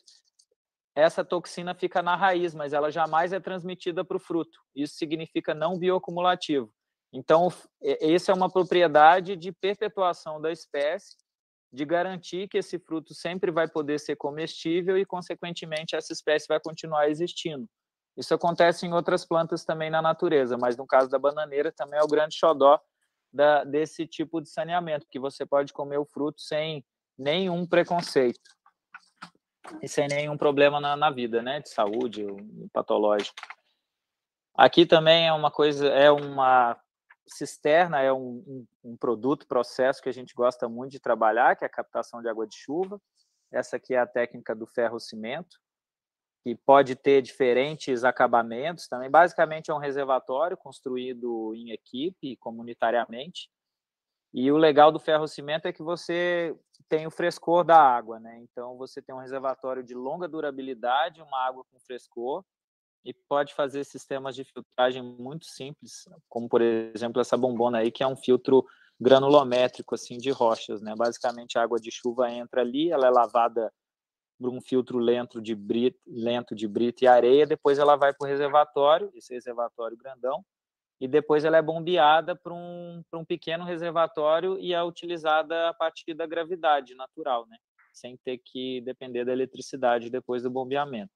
essa toxina fica na raiz, mas ela jamais é transmitida para o fruto. Isso significa não bioacumulativo. Então, essa é uma propriedade de perpetuação da espécie, de garantir que esse fruto sempre vai poder ser comestível e, consequentemente, essa espécie vai continuar existindo. Isso acontece em outras plantas também na natureza, mas no caso da bananeira também é o grande xodó da, desse tipo de saneamento, que você pode comer o fruto sem nenhum preconceito e sem nenhum problema na, na vida, né, de saúde ou patológico. Aqui também é uma coisa, é uma cisterna, é um, um, um produto, processo que a gente gosta muito de trabalhar, que é a captação de água de chuva. Essa aqui é a técnica do ferro-cimento, que pode ter diferentes acabamentos também. Basicamente é um reservatório construído em equipe, comunitariamente. E o legal do ferro-cimento é que você tem o frescor da água, né? Então, você tem um reservatório de longa durabilidade, uma água com frescor, e pode fazer sistemas de filtragem muito simples, como, por exemplo, essa bombona aí, que é um filtro granulométrico, assim, de rochas, né? Basicamente, a água de chuva entra ali, ela é lavada por um filtro lento de brita, lento de brita e areia, depois ela vai para o reservatório, esse reservatório grandão, e depois ela é bombeada para um, para um pequeno reservatório e é utilizada a partir da gravidade natural, né? Sem ter que depender da eletricidade depois do bombeamento.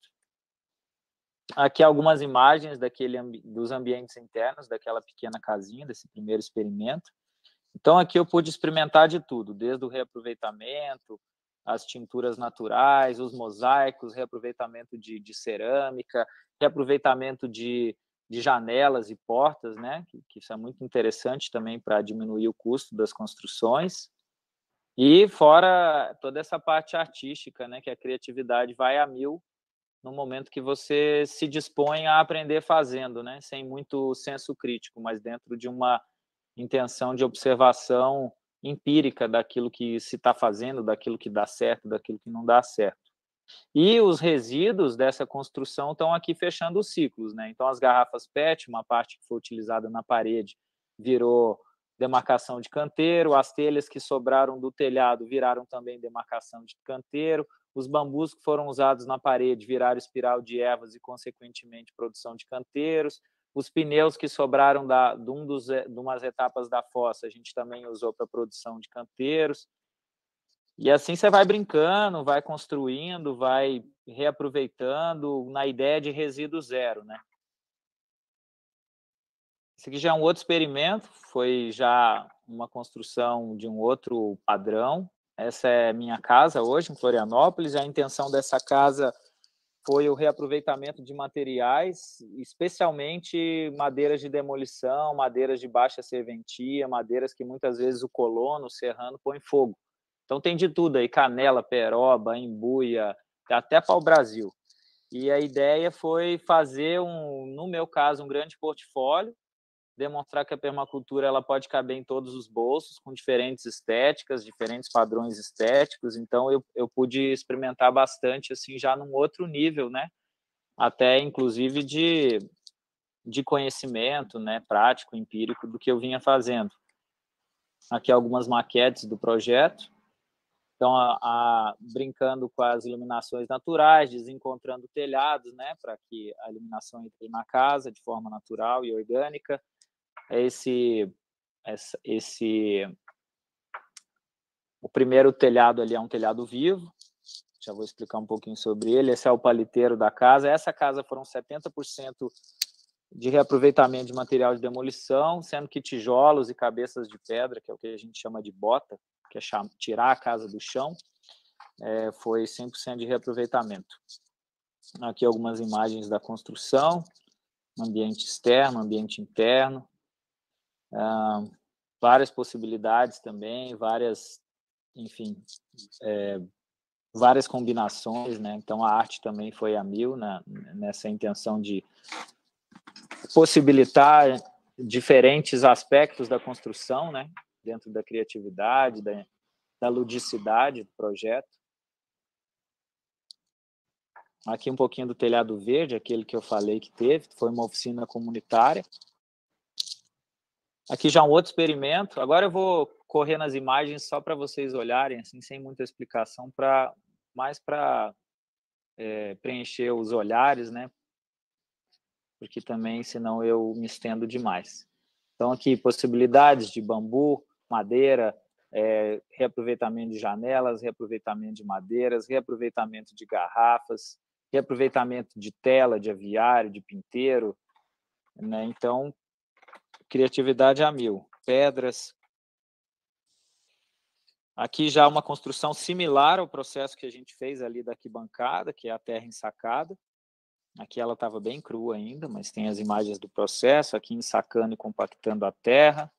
Aqui algumas imagens daquele, dos ambientes internos, daquela pequena casinha, desse primeiro experimento. Então, aqui eu pude experimentar de tudo, desde o reaproveitamento, as tinturas naturais, os mosaicos, reaproveitamento de, de cerâmica, reaproveitamento de, de janelas e portas, né, que, que isso é muito interessante também para diminuir o custo das construções. E fora toda essa parte artística, né, que a criatividade vai a mil no momento que você se dispõe a aprender fazendo, né, sem muito senso crítico, mas dentro de uma intenção de observação empírica daquilo que se está fazendo, daquilo que dá certo, daquilo que não dá certo. E os resíduos dessa construção estão aqui fechando os ciclos, né? Então, as garrafas P E T, uma parte que foi utilizada na parede, virou demarcação de canteiro, as telhas que sobraram do telhado viraram também demarcação de canteiro, os bambus que foram usados na parede viraram espiral de ervas e, consequentemente, produção de canteiros, os pneus que sobraram da, de, um dos, de umas etapas da fossa, a gente também usou para produção de canteiros. E assim você vai brincando, vai construindo, vai reaproveitando na ideia de resíduo zero, né? Esse aqui já é um outro experimento, foi já uma construção de um outro padrão. Essa é minha casa hoje, em Florianópolis. A intenção dessa casa foi o reaproveitamento de materiais, especialmente madeiras de demolição, madeiras de baixa serventia, madeiras que muitas vezes o colono, o serrano, põe fogo. Então tem de tudo aí, canela, peroba, embuia, até pau-brasil. E a ideia foi fazer, um, no meu caso, um grande portfólio, demonstrar que a permacultura ela pode caber em todos os bolsos, com diferentes estéticas, diferentes padrões estéticos. Então, eu, eu pude experimentar bastante, assim, já num outro nível, né? Até, inclusive, de, de conhecimento, né? Prático, empírico, do que eu vinha fazendo. Aqui algumas maquetes do projeto. Então, a, a, brincando com as iluminações naturais, desencontrando telhados, né? Para que a iluminação entre na casa de forma natural e orgânica. Esse, esse, o primeiro telhado ali é um telhado vivo, já vou explicar um pouquinho sobre ele. Esse é o paliteiro da casa. Essa casa foram setenta por cento de reaproveitamento de material de demolição, sendo que tijolos e cabeças de pedra, que é o que a gente chama de bota, que é tirar a casa do chão, é, foi cem por cento de reaproveitamento. Aqui algumas imagens da construção, ambiente externo, ambiente interno. Uh, várias possibilidades também, várias, enfim, é, várias combinações, né? Então a arte também foi a mil, né? Nessa intenção de possibilitar diferentes aspectos da construção, né? Dentro da criatividade, da, da ludicidade do projeto. Aqui um pouquinho do telhado verde, aquele que eu falei que teve, foi uma oficina comunitária. Aqui já um outro experimento. Agora eu vou correr nas imagens só para vocês olharem, assim, sem muita explicação, pra, mais para é, preencher os olhares, né? Porque também, senão, eu me estendo demais. Então, aqui, possibilidades de bambu, madeira, é, reaproveitamento de janelas, reaproveitamento de madeiras, reaproveitamento de garrafas, reaproveitamento de tela, de aviário, de pinteiro, né? Então, criatividade a mil. Pedras. Aqui já uma construção similar ao processo que a gente fez ali da arquibancada, que é a terra ensacada. Aqui ela estava bem crua ainda, mas tem as imagens do processo, aqui ensacando e compactando a terra.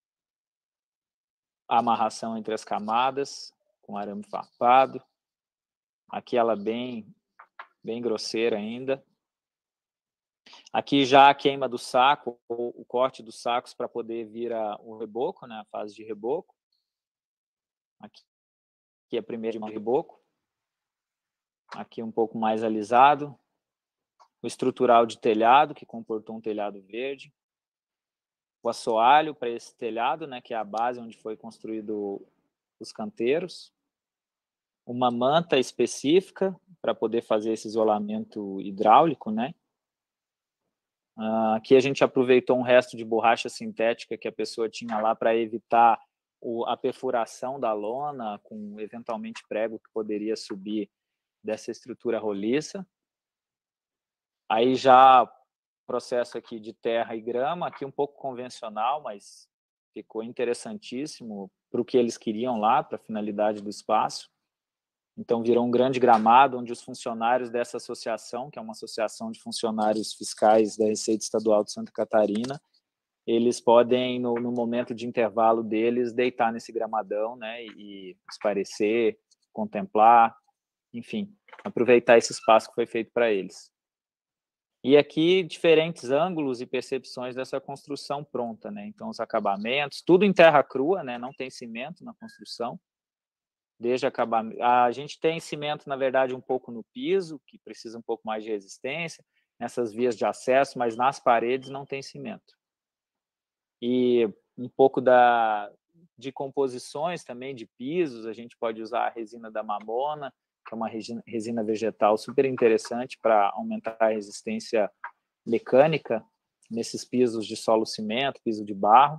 A amarração entre as camadas, com arame farpado. Aqui ela bem, bem grosseira ainda. Aqui já a queima do saco, ou o corte dos sacos para poder vir a, o reboco, né, a fase de reboco. Aqui, aqui é a primeira de reboco. Aqui um pouco mais alisado. O estrutural de telhado, que comportou um telhado verde. O assoalho para esse telhado, né, que é a base onde foi construído os canteiros. Uma manta específica para poder fazer esse isolamento hidráulico, né? Uh, aqui a gente aproveitou um resto de borracha sintética que a pessoa tinha lá para evitar o, a perfuração da lona, com eventualmente prego que poderia subir dessa estrutura roliça. Aí já processo aqui de terra e grama, aqui um pouco convencional, mas ficou interessantíssimo para o que eles queriam lá, para a finalidade do espaço. Então, virou um grande gramado onde os funcionários dessa associação, que é uma associação de funcionários fiscais da Receita Estadual de Santa Catarina, eles podem, no, no momento de intervalo deles, deitar nesse gramadão, né, e espairecer, contemplar, enfim, aproveitar esse espaço que foi feito para eles. E aqui, diferentes ângulos e percepções dessa construção pronta, né, então os acabamentos, tudo em terra crua, né, não tem cimento na construção, desde acabamento. A gente tem cimento, na verdade, um pouco no piso, que precisa um pouco mais de resistência, nessas vias de acesso, mas nas paredes não tem cimento. E um pouco da, de composições também de pisos, a gente pode usar a resina da mamona, que é uma resina, resina vegetal super interessante para aumentar a resistência mecânica nesses pisos de solo cimento, piso de barro.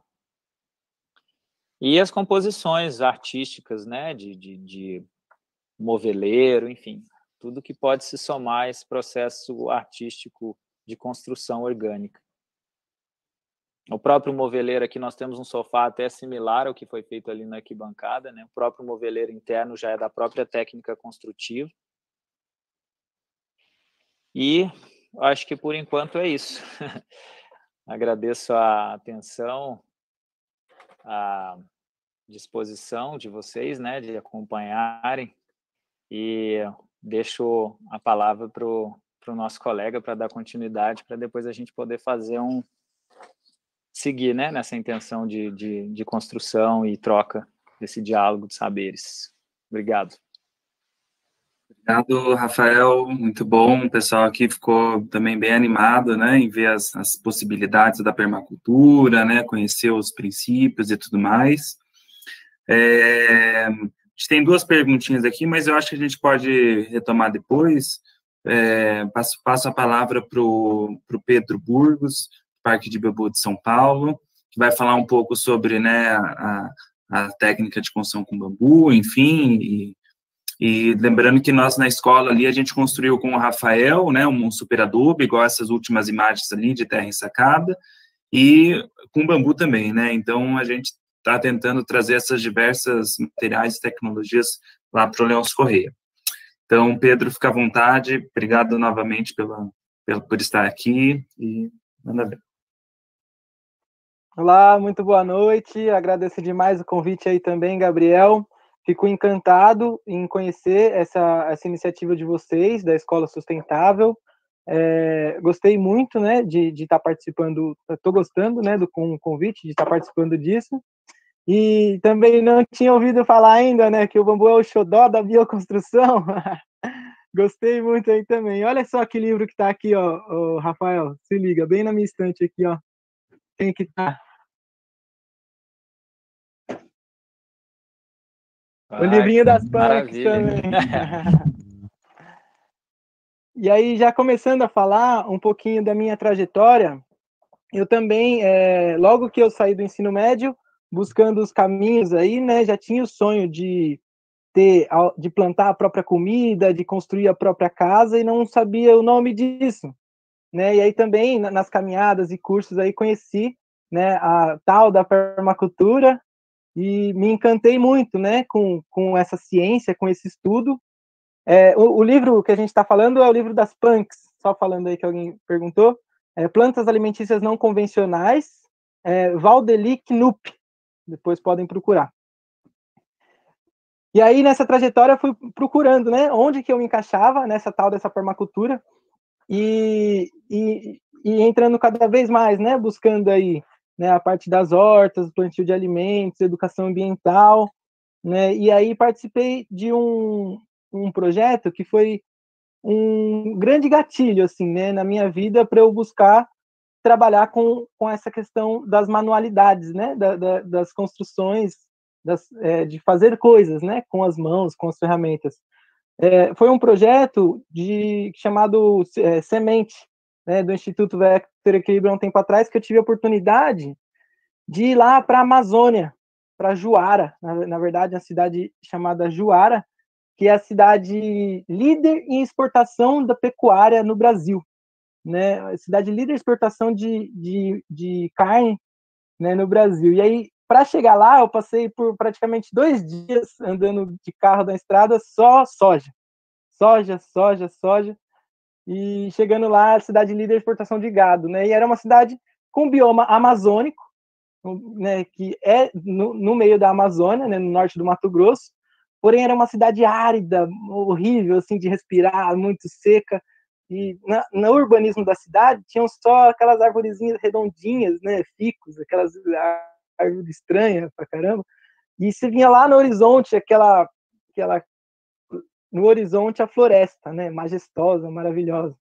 E as composições artísticas, né, de, de, de moveleiro, enfim, tudo que pode se somar a esse processo artístico de construção orgânica. O próprio moveleiro aqui, nós temos um sofá até similar ao que foi feito ali na arquibancada, né? O próprio moveleiro interno já é da própria técnica construtiva. E acho que, por enquanto, é isso. Agradeço a atenção, a disposição de vocês, né, de acompanharem, e deixo a palavra para o nosso colega para dar continuidade, para depois a gente poder fazer um seguir, né, nessa intenção de, de, de construção e troca desse diálogo de saberes. Obrigado. Obrigado, Rafael, muito bom. O pessoal aqui ficou também bem animado, né, em ver as, as possibilidades da permacultura, né, conhecer os princípios e tudo mais. É, a gente tem duas perguntinhas aqui, mas eu acho que a gente pode retomar depois. É, passo, passo a palavra para o Pedro Burgos, Parque de Bambu de São Paulo, que vai falar um pouco sobre, né, a, a técnica de construção com bambu, enfim, e, e lembrando que nós na escola ali a gente construiu com o Rafael, né, um super adubo, igual essas últimas imagens ali de terra ensacada, e com bambu também, né, então a gente está tentando trazer essas diversas materiais e tecnologias lá para o Leôncio Correia. Então, Pedro, fica à vontade, obrigado novamente pela, pela, por estar aqui, e manda ver. Olá, muito boa noite, agradeço demais o convite aí também, Gabriel, fico encantado em conhecer essa, essa iniciativa de vocês, da Escola Sustentável, é, gostei muito, né, de estar participando, estou gostando, né, do com o convite, de estar participando disso, e também não tinha ouvido falar ainda, né, que o bambu é o xodó da bioconstrução, gostei muito aí também, olha só que livro que está aqui, ó, ó, Rafael, se liga, bem na minha estante aqui, ó, quem que tá? O livrinho das punks também. E aí, já começando a falar um pouquinho da minha trajetória, eu também, é, logo que eu saí do ensino médio, buscando os caminhos aí, né, já tinha o sonho de ter, de plantar a própria comida, de construir a própria casa, e não sabia o nome disso, né, e aí também, nas caminhadas e cursos aí, conheci, né, a tal da permacultura, e me encantei muito, né, com, com essa ciência, com esse estudo. É, o, o livro que a gente está falando é o livro das punks, só falando aí que alguém perguntou, é, Plantas Alimentícias Não Convencionais, é, Valdeli Knupp, depois podem procurar. E aí, nessa trajetória, eu fui procurando, né, onde que eu me encaixava nessa tal dessa permacultura, e, e, e entrando cada vez mais, né, buscando aí, né, a parte das hortas, plantio de alimentos, educação ambiental, né, e aí participei de um, um projeto que foi um grande gatilho, assim, né, na minha vida, para eu buscar trabalhar com, com essa questão das manualidades, né, da, da, das construções, das, é, de fazer coisas, né, com as mãos, com as ferramentas. É, foi um projeto de, chamado é, Semente, né, do Instituto Vector Equilíbrio há um tempo atrás, que eu tive a oportunidade de ir lá para a Amazônia, para Juara, na, na verdade, a cidade chamada Juara, que é a cidade líder em exportação da pecuária no Brasil, né, a cidade líder em exportação de, de, de carne, né, no Brasil. E aí, para chegar lá, eu passei por praticamente dois dias andando de carro na estrada, só soja. Soja, soja, soja. E chegando lá, a cidade líder de exportação de gado, né? E era uma cidade com bioma amazônico, né, que é no, no meio da Amazônia, né, no norte do Mato Grosso, porém era uma cidade árida, horrível, assim, de respirar, muito seca, e na, no urbanismo da cidade tinham só aquelas arvorezinhas redondinhas, né, ficus, aquelas árvores estranhas pra caramba, e você vinha lá no horizonte, aquela, aquela no horizonte a floresta, né, majestosa, maravilhosa.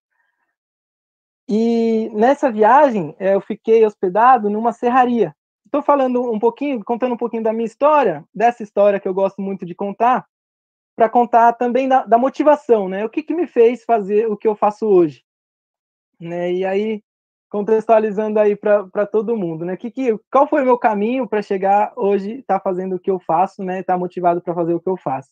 E nessa viagem eu fiquei hospedado numa serraria. Estou falando um pouquinho, contando um pouquinho da minha história, dessa história que eu gosto muito de contar, para contar também da, da motivação, né? O que, que me fez fazer o que eu faço hoje, né? E aí contextualizando aí para todo mundo, né? Que, que, qual foi o meu caminho para chegar hoje, estar tá fazendo o que eu faço, né? Estar tá motivado para fazer o que eu faço.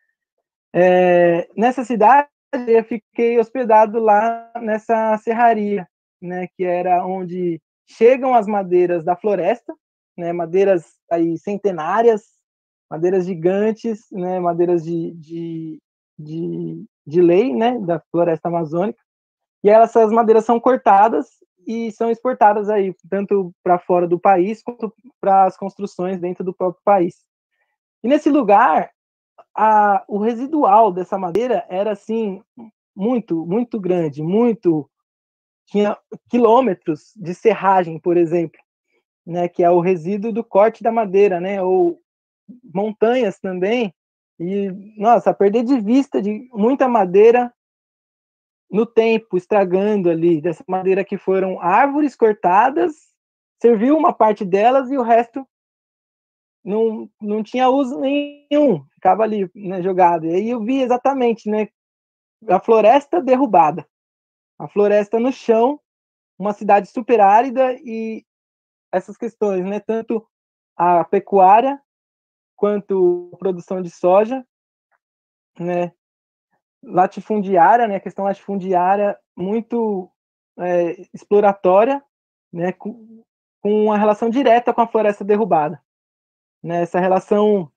É, nessa cidade eu fiquei hospedado lá nessa serraria, né? Que era onde chegam as madeiras da floresta, né? Madeiras aí centenárias, madeiras gigantes, né? Madeiras de, de, de, de lei, né? Da floresta amazônica. E essas madeiras são cortadas e são exportadas aí, tanto para fora do país, quanto para as construções dentro do próprio país. E nesse lugar, a, o residual dessa madeira era, assim, muito, muito grande, muito... Tinha quilômetros de serragem, por exemplo, né, que é o resíduo do corte da madeira, né, ou montanhas também, e, nossa, perder de vista de muita madeira no tempo, estragando ali, dessa madeira que foram árvores cortadas, serviu uma parte delas e o resto não, não tinha uso nenhum, ficava ali, né, jogado. E aí eu vi exatamente, né, a floresta derrubada, a floresta no chão, uma cidade super árida e essas questões, né, tanto a pecuária quanto a produção de soja, né, latifundiária, né, a questão latifundiária muito é, exploratória, né, com, com uma relação direta com a floresta derrubada, né, essa relação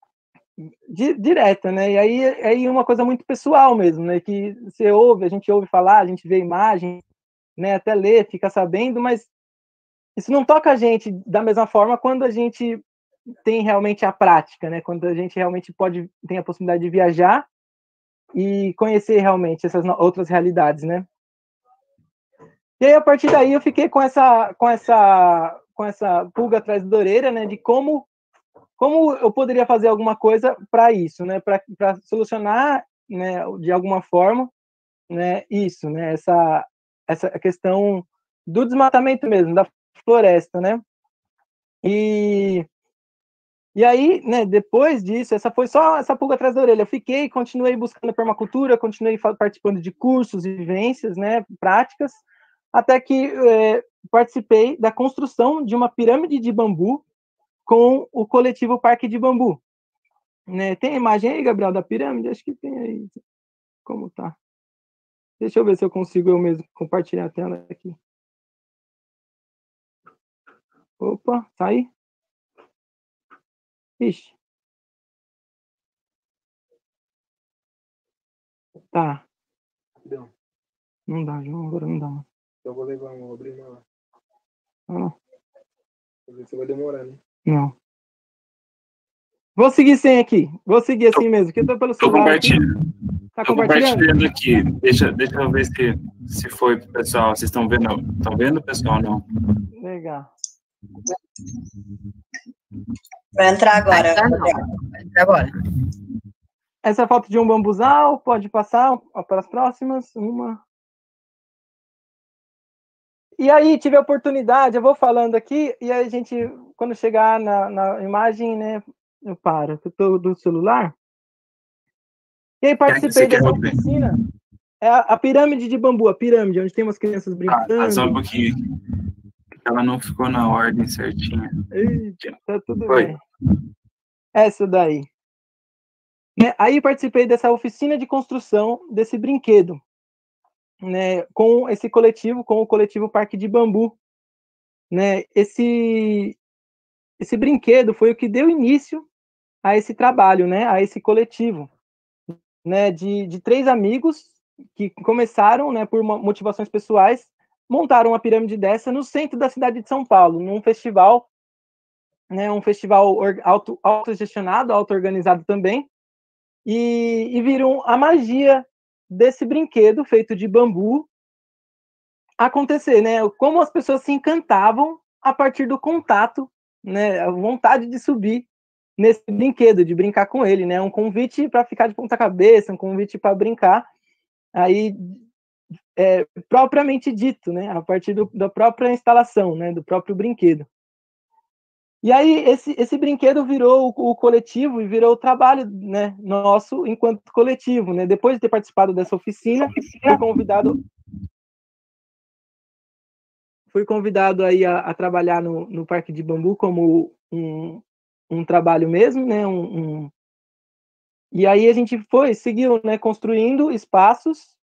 di, direta, né, e aí, aí uma coisa muito pessoal mesmo, né, que você ouve, a gente ouve falar, a gente vê imagem, né, até lê, fica sabendo, mas isso não toca a gente da mesma forma quando a gente tem realmente a prática, né, quando a gente realmente pode, tem a possibilidade de viajar e conhecer realmente essas outras realidades, né? E aí, a partir daí, eu fiquei com essa, com essa, com essa pulga atrás da orelha, né? De como, como eu poderia fazer alguma coisa para isso, né? Para solucionar, né? De alguma forma, né? Isso, né? Essa, essa questão do desmatamento mesmo, da floresta, né? E E aí, né, depois disso, essa foi só essa pulga atrás da orelha. Eu fiquei, continuei buscando permacultura, continuei participando de cursos e vivências, né, práticas, até que é, participei da construção de uma pirâmide de bambu com o coletivo Parque de Bambu. Né, tem a imagem aí, Gabriel, da pirâmide? Acho que tem aí. Como tá? Deixa eu ver se eu consigo eu mesmo compartilhar a tela aqui. Opa, tá aí? Ixi. Tá. Não. Não dá, João, agora não dá. Eu vou levar uma obrinha lá. Ah. Você vai demorar, né? Não. Vou seguir sem aqui. Vou seguir assim mesmo, porque eu tô pelo celular. Tô compartilhando. Tá tô compartilhando? compartilhando aqui. Deixa, deixa eu ver se, se foi pro pessoal. Vocês estão vendo? Estão vendo, pessoal? Não. Legal. Vai entrar agora. Vai entrar, vai entrar agora. Essa é a foto de um bambuzal. Pode passar para as próximas. Uma. E aí, tive a oportunidade, eu vou falando aqui, e aí a gente, quando chegar na, na imagem, né, eu paro, eu tô do celular. E aí participei dessa oficina. É a, a pirâmide de bambu, a pirâmide, onde tem umas crianças brincando. Ah, só um pouquinho. Ela não ficou na ordem certinha. Eita, tá tudo Foi. bem. Essa daí. Né, aí participei dessa oficina de construção desse brinquedo, né, com esse coletivo, com o coletivo Parque de Bambu. Né, esse, esse brinquedo foi o que deu início a esse trabalho, né, a esse coletivo, né, de, de três amigos que começaram, né, por motivações pessoais, montaram uma pirâmide dessa no centro da cidade de São Paulo, num festival, né, um festival auto, autogestionado, auto-organizado também, e, e viram a magia desse brinquedo feito de bambu acontecer, né, como as pessoas se encantavam a partir do contato, né, a vontade de subir nesse brinquedo, de brincar com ele, né, um convite para ficar de ponta cabeça, um convite para brincar, aí, é, propriamente dito, né, a partir do, da própria instalação, né, do próprio brinquedo. E aí, esse, esse brinquedo virou o, o coletivo e virou o trabalho, né, nosso enquanto coletivo, né, depois de ter participado dessa oficina, fui convidado, fui convidado aí a, a trabalhar no, no Parque de Bambu como um, um trabalho mesmo, né, um, um... e aí a gente foi, seguiu, né, construindo espaços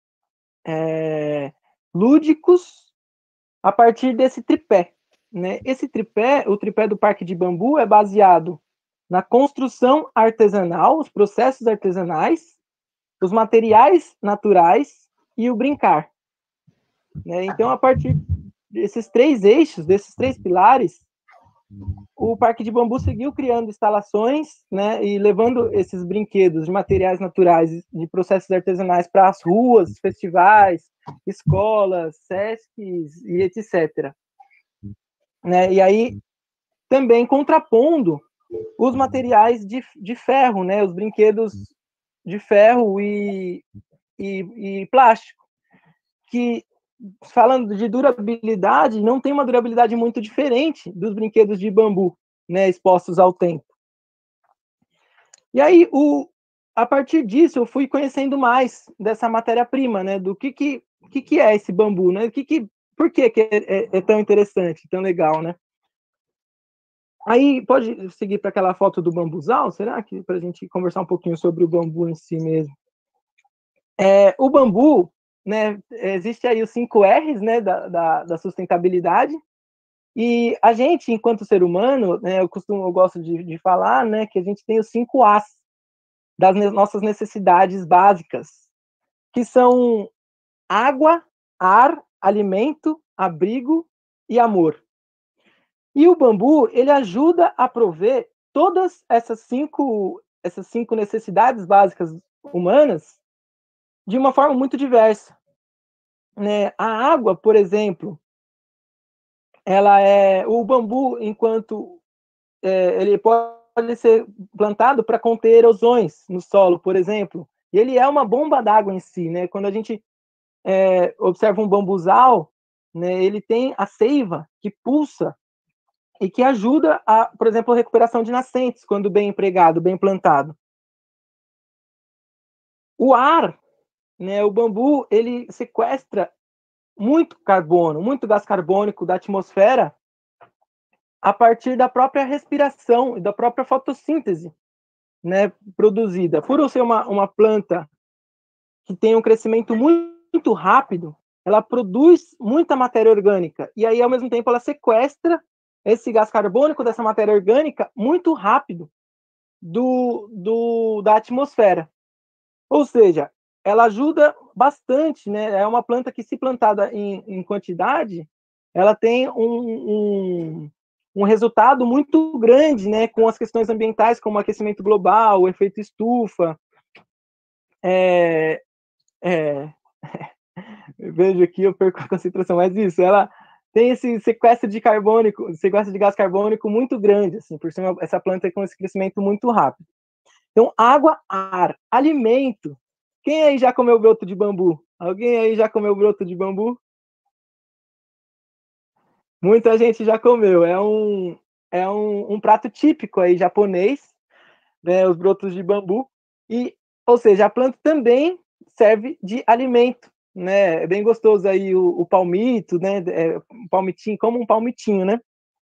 é, lúdicos a partir desse tripé, né? Esse tripé, o tripé do Parque de Bambu, é baseado na construção artesanal, os processos artesanais, os materiais naturais e o brincar, né? Então, a partir desses três eixos, desses três pilares, o Parque de Bambu seguiu criando instalações, né, e levando esses brinquedos de materiais naturais, de processos artesanais para as ruas, festivais, escolas, sescs e etcétera. Né, e aí, também contrapondo os materiais de, de ferro, né, os brinquedos de ferro e, e, e plástico, que, falando de durabilidade, não tem uma durabilidade muito diferente dos brinquedos de bambu, né, expostos ao tempo. E aí, o, a partir disso, eu fui conhecendo mais dessa matéria-prima, né, do que que, que que é esse bambu, né, que que, por que que é, é, é tão interessante, tão legal, né. Aí, pode seguir para aquela foto do bambuzal, será que, para a gente conversar um pouquinho sobre o bambu em si mesmo. É, o bambu, né, existe aí os cinco R's, né, da, da, da sustentabilidade, e a gente, enquanto ser humano, né, eu costumo, eu gosto de, de falar, né, que a gente tem os cinco A's das ne nossas necessidades básicas, que são água, ar, alimento, abrigo e amor. E o bambu, ele ajuda a prover todas essas cinco, essas cinco necessidades básicas humanas de uma forma muito diversa. Né? A água, por exemplo, ela é o bambu, enquanto é, ele pode ser plantado para conter erosões no solo, por exemplo, e ele é uma bomba d'água em si, né? Quando a gente é, observa um bambuzal, né, ele tem a seiva que pulsa e que ajuda a, por exemplo, a recuperação de nascentes, quando bem empregado, bem plantado. O ar, né, o bambu, ele sequestra muito carbono, muito gás carbônico da atmosfera a partir da própria respiração e da própria fotossíntese, né, produzida. Por ser uma, uma planta que tem um crescimento muito, muito rápido, ela produz muita matéria orgânica, e aí, ao mesmo tempo, ela sequestra esse gás carbônico dessa matéria orgânica muito rápido do, do, da atmosfera. Ou seja, ela ajuda bastante, né? É uma planta que, se plantada em, em quantidade, ela tem um, um, um resultado muito grande, né? Com as questões ambientais, como o aquecimento global, o efeito estufa. É, é, vejo aqui, eu perco a concentração, mas isso, ela tem esse sequestro de carbônico, sequestro de gás carbônico muito grande, assim, por cima, essa planta com esse crescimento muito rápido. Então, água, ar, alimento. Quem aí já comeu broto de bambu? Alguém aí já comeu broto de bambu? Muita gente já comeu. É um, é um, um prato típico aí japonês, né, os brotos de bambu. E, ou seja, a planta também serve de alimento, né? É bem gostoso aí o, o palmito, né? É, um palmitinho, como um palmitinho, né?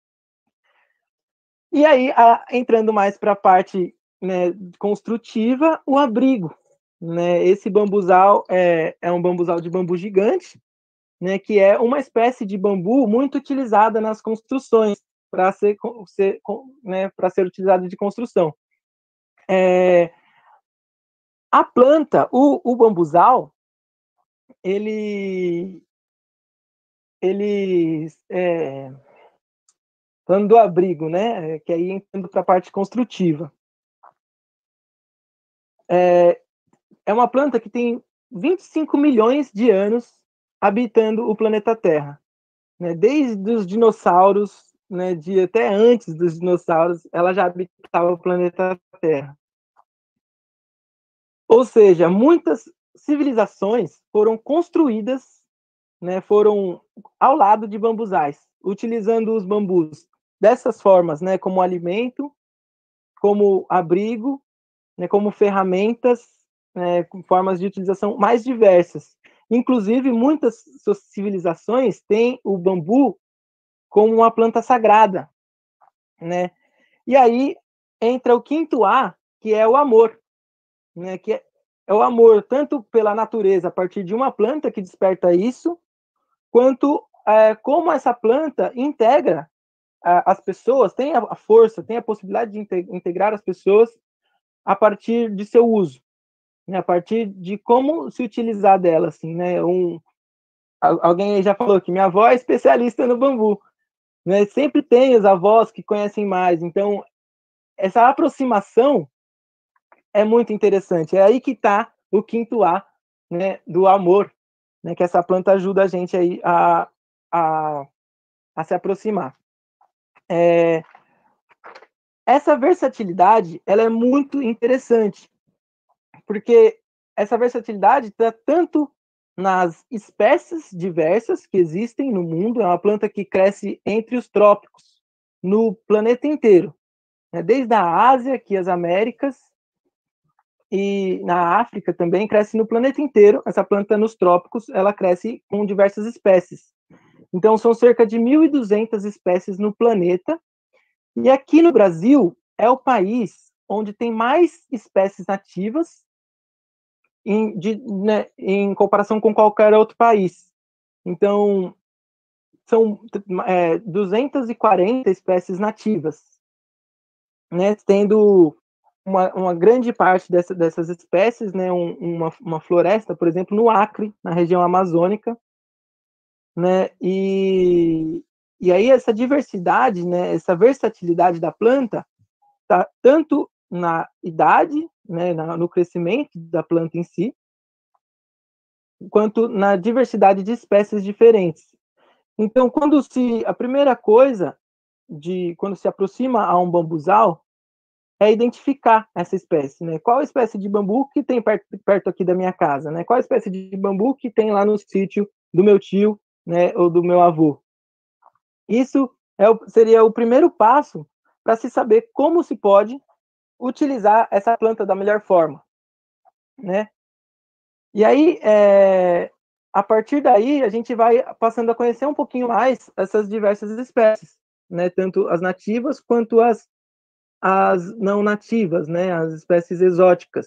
E aí, a, entrando mais para a parte, né, construtiva, o abrigo, né? Esse bambuzal é, é um bambuzal de bambu gigante, né? Que é uma espécie de bambu muito utilizada nas construções, para ser, ser, né, para ser utilizado de construção. É, a planta, o, o bambuzal, ele, ele é, falando do abrigo, né, que aí entrando para a parte construtiva. É, é uma planta que tem vinte e cinco milhões de anos habitando o planeta Terra, né? Desde os dinossauros, né, de até antes dos dinossauros, ela já habitava o planeta Terra. Ou seja, muitas civilizações foram construídas, né, foram ao lado de bambuzais, utilizando os bambus dessas formas, né, como alimento, como abrigo, né, como ferramentas, né, com formas de utilização mais diversas. Inclusive, muitas civilizações têm o bambu como uma planta sagrada, né? E aí entra o quinto A, que é o amor, né? Que é, é o amor tanto pela natureza, a partir de uma planta que desperta isso, quanto é, como essa planta integra a, as pessoas, tem a, a força, tem a possibilidade de integrar as pessoas a partir de seu uso, né? A partir de como se utilizar dela, assim, né? Um, alguém já falou que minha avó é especialista no bambu, né? Sempre tem os avós que conhecem mais, então essa aproximação é muito interessante. É aí que está o quinto A, né, do amor, né, que essa planta ajuda a gente aí a, a, a se aproximar. É, essa versatilidade, ela é muito interessante, porque essa versatilidade está tanto nas espécies diversas que existem no mundo, é uma planta que cresce entre os trópicos, no planeta inteiro, né, desde a Ásia, aqui as Américas, e na África também, cresce no planeta inteiro. Essa planta nos trópicos, ela cresce com diversas espécies. Então, são cerca de mil e duzentas espécies no planeta. E aqui no Brasil, é o país onde tem mais espécies nativas em, de, né, em comparação com qualquer outro país. Então, são é, duzentas e quarenta espécies nativas, né, tendo uma, uma grande parte dessa, dessas espécies, né, um, uma, uma floresta, por exemplo, no Acre, na região amazônica, né, e, e aí essa diversidade, né, essa versatilidade da planta, tá tanto na idade, né, na, no crescimento da planta em si, quanto na diversidade de espécies diferentes. Então, quando se, a primeira coisa, de quando se aproxima a um bambuzal, é identificar essa espécie, né? Qual espécie de bambu que tem perto, perto aqui da minha casa, né? Qual espécie de bambu que tem lá no sítio do meu tio, né, ou do meu avô? Isso é o, seria o primeiro passo para se saber como se pode utilizar essa planta da melhor forma, né? E aí, é, a partir daí, a gente vai passando a conhecer um pouquinho mais essas diversas espécies, né? Tanto as nativas quanto as as não nativas, né, as espécies exóticas.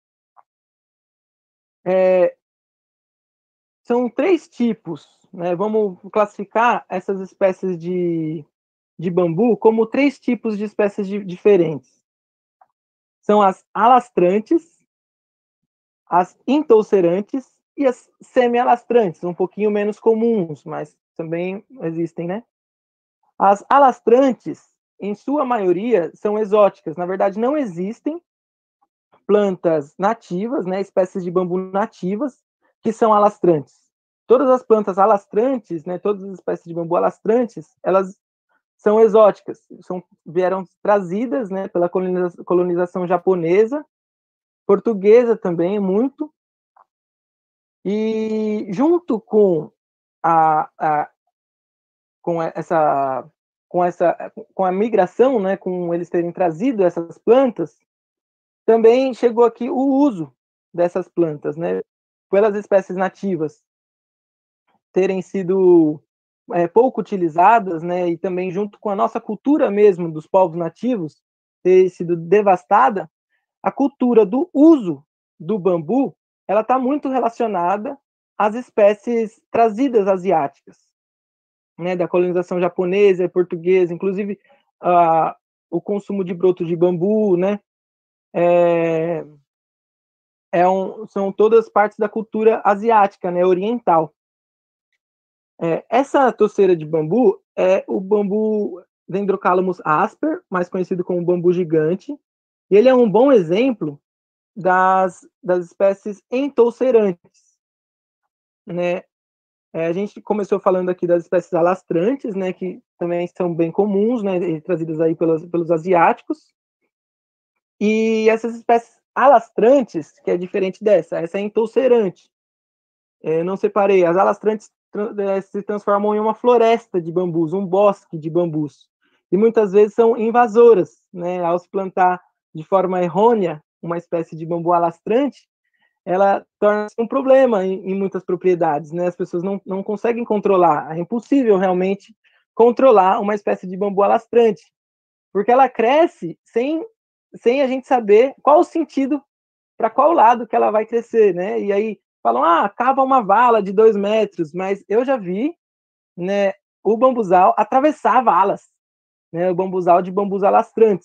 É, são três tipos, né, vamos classificar essas espécies de, de bambu como três tipos de espécies de, diferentes. São as alastrantes, as intolcerantes e as semi-alastrantes, um pouquinho menos comuns, mas também existem, né? As alastrantes, em sua maioria, são exóticas. Na verdade, não existem plantas nativas, né, espécies de bambu nativas, que são alastrantes. Todas as plantas alastrantes, né, todas as espécies de bambu alastrantes, elas são exóticas, são, vieram trazidas, né, pela colonização, colonização japonesa, portuguesa também, muito, e junto com a, a com essa com essa com a migração, né, com eles terem trazido essas plantas, também chegou aqui o uso dessas plantas, né, pelas espécies nativas terem sido é, pouco utilizadas, né, e também junto com a nossa cultura mesmo dos povos nativos ter sido devastada, a cultura do uso do bambu, ela está muito relacionada às espécies trazidas asiáticas, né, da colonização japonesa e portuguesa, inclusive uh, o consumo de brotos de bambu, né, é, é um, são todas partes da cultura asiática, né, oriental. É, essa toceira de bambu é o bambu Dendrocalamus asper, mais conhecido como bambu gigante, e ele é um bom exemplo das, das espécies entoucerantes, né? É, a gente começou falando aqui das espécies alastrantes, né, que também são bem comuns, né, trazidas aí pelos, pelos asiáticos. E essas espécies alastrantes, que é diferente dessa, essa é entoucerante. É, não separei, as alastrantes tra se transformam em uma floresta de bambus, um bosque de bambus. E muitas vezes são invasoras, né, ao se plantar de forma errônea uma espécie de bambu alastrante, ela torna-se um problema em, em muitas propriedades, né? As pessoas não, não conseguem controlar, é impossível realmente controlar uma espécie de bambu alastrante, porque ela cresce sem, sem a gente saber qual o sentido, para qual lado que ela vai crescer, né? E aí falam, ah, cava uma vala de dois metros, mas eu já vi, né, o bambuzal atravessar valas, né? O bambuzal de bambus alastrantes.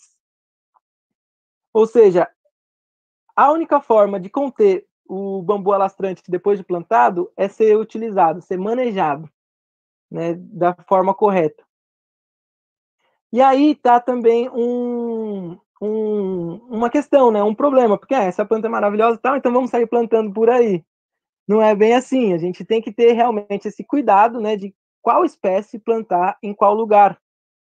Ou seja, a única forma de conter o bambu alastrante depois de plantado é ser utilizado, ser manejado, né, da forma correta. E aí está também um, um, uma questão, né, um problema, porque ah, essa planta é maravilhosa e tal, então vamos sair plantando por aí. Não é bem assim, a gente tem que ter realmente esse cuidado, né, de qual espécie plantar em qual lugar.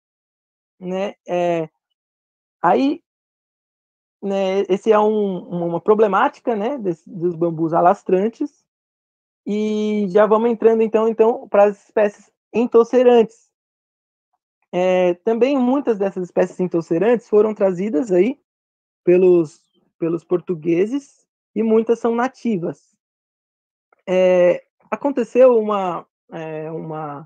Né? É, aí, né, esse é um, uma problemática, né, desse, dos bambus alastrantes, e já vamos entrando então, então para as espécies entoucerantes. É, também muitas dessas espécies entoucerantes foram trazidas aí pelos, pelos portugueses e muitas são nativas. É, aconteceu uma, é, uma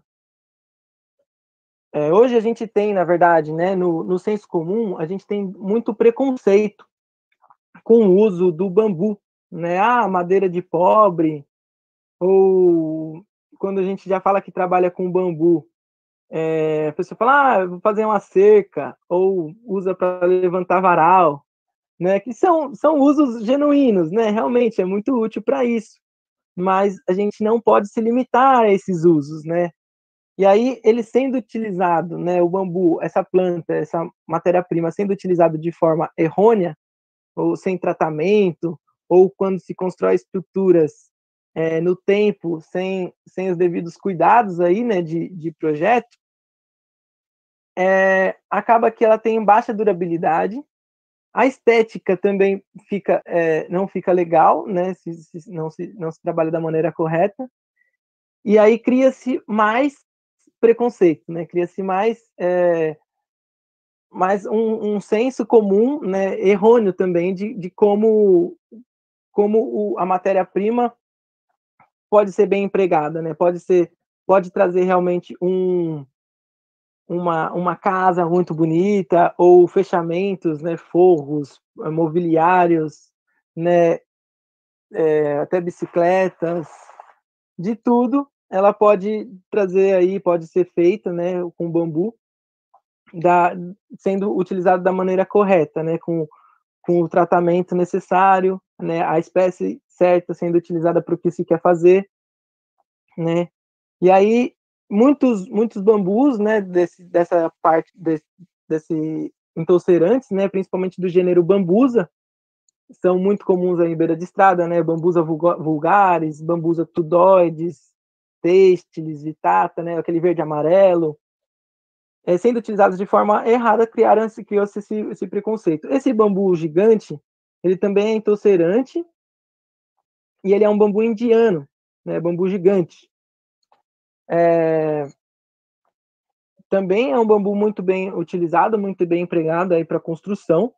é, hoje a gente tem, na verdade, né, no, no senso comum, a gente tem muito preconceito com o uso do bambu, né? Ah, madeira de pobre, ou quando a gente já fala que trabalha com bambu, é, a pessoa fala, ah, eu vou fazer uma cerca, ou usa para levantar varal, né? Que são, são usos genuínos, né? Realmente é muito útil para isso, mas a gente não pode se limitar a esses usos, né? E aí, ele sendo utilizado, né, o bambu, essa planta, essa matéria-prima sendo utilizado de forma errônea, ou sem tratamento, ou quando se constrói estruturas é, no tempo, sem, sem os devidos cuidados aí, né, de, de projeto, é, acaba que ela tem baixa durabilidade, a estética também fica, é, não fica legal, né, se, se, não, se, não se trabalha da maneira correta, e aí cria-se mais preconceito, né, cria-se mais... É, mas um, um senso comum, né, errôneo também, de, de como, como o, a matéria-prima pode ser bem empregada, né, pode ser, pode trazer realmente um, uma, uma casa muito bonita, ou fechamentos, né, forros, mobiliários, né, é, até bicicletas, de tudo, ela pode trazer aí, pode ser feita, né, com bambu, Da, sendo utilizado da maneira correta, né, com, com o tratamento necessário, né, a espécie certa sendo utilizada para o que se quer fazer, né, e aí muitos muitos bambus, né, desse, dessa parte desse, desse entoucerantes, né, principalmente do gênero bambusa, são muito comuns aí em beira de estrada, né, bambusa vulgares, bambusa tudoides, têxtiles, vitata, né, aquele verde amarelo, É, sendo utilizados de forma errada, criaram-se criou-se esse, esse preconceito. Esse bambu gigante, ele também é entoucerante, e ele é um bambu indiano, né, bambu gigante. É, também é um bambu muito bem utilizado, muito bem empregado aí para construção,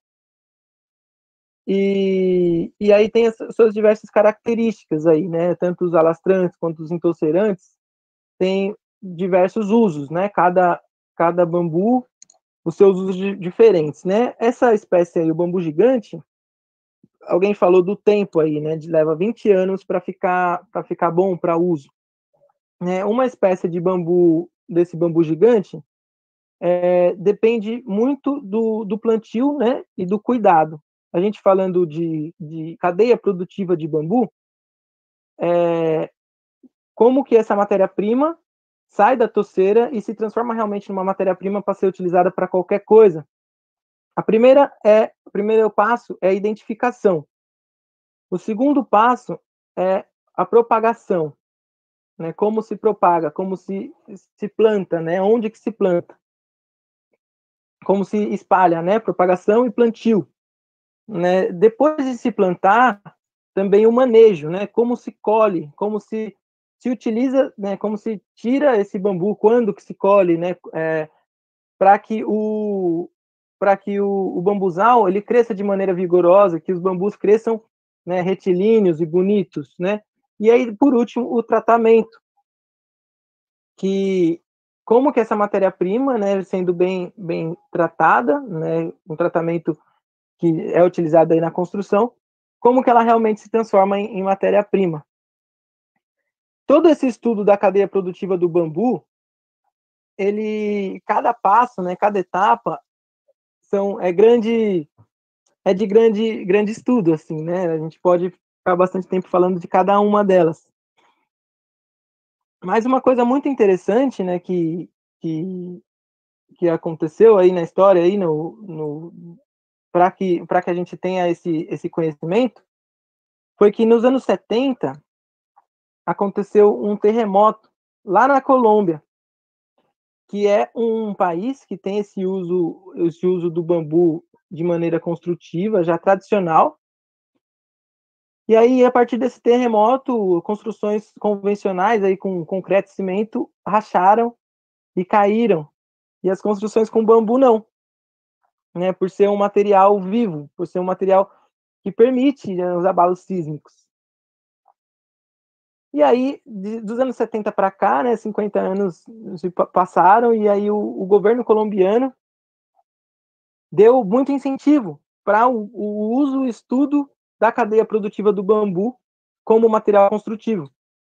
e, e aí tem as suas diversas características aí, né, tanto os alastrantes quanto os entoucerantes têm diversos usos, né, cada, cada bambu os seus usos diferentes, né? Essa espécie aí, o bambu gigante, alguém falou do tempo aí, né? De leva vinte anos para ficar para ficar bom para uso. Né? Uma espécie de bambu desse bambu gigante é, depende muito do, do plantio, né, e do cuidado. A gente falando de, de cadeia produtiva de bambu, é, como que essa matéria-prima sai da toceira e se transforma realmente numa matéria-prima para ser utilizada para qualquer coisa. A primeira é, o primeiro passo é a identificação. O segundo passo é a propagação, né? Como se propaga, como se se planta, né? Onde que se planta, como se espalha, né? Propagação e plantio, né? Depois de se plantar, também o manejo, né? Como se colhe, como se se utiliza, né? Como se tira esse bambu, quando que se colhe, né? É, para que o para que o, o bambuzal ele cresça de maneira vigorosa, que os bambus cresçam, né, retilíneos e bonitos, né? E aí, por último, o tratamento, que como que essa matéria-prima, né, sendo bem bem tratada, né, um tratamento que é utilizado aí na construção, como que ela realmente se transforma em, em matéria-prima. Todo esse estudo da cadeia produtiva do bambu, ele, cada passo, né, cada etapa, são é grande é de grande grande estudo, assim, né? A gente pode ficar bastante tempo falando de cada uma delas. Mas uma coisa muito interessante, né, que que, que aconteceu aí na história aí no, no para que para que a gente tenha esse esse conhecimento, foi que nos anos setenta aconteceu um terremoto lá na Colômbia, que é um país que tem esse uso esse uso do bambu de maneira construtiva, já tradicional. E aí, a partir desse terremoto, construções convencionais aí com concreto e cimento racharam e caíram. E as construções com bambu não, né? Por ser um material vivo, por ser um material que permite, né, os abalos sísmicos. E aí, de, dos anos setenta para cá, né, cinquenta anos se passaram, e aí o, o governo colombiano deu muito incentivo para o, o uso e estudo da cadeia produtiva do bambu como material construtivo.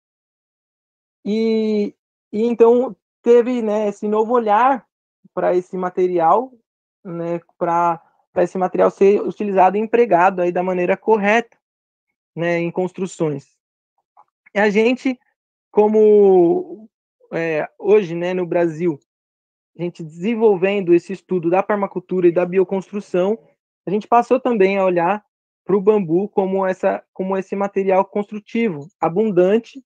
E, e então teve, né, esse novo olhar para esse material, né, para esse material ser utilizado e empregado aí da maneira correta, né, em construções. E a gente, como é, hoje, né, no Brasil, a gente desenvolvendo esse estudo da permacultura e da bioconstrução, a gente passou também a olhar para o bambu como essa, como esse material construtivo, abundante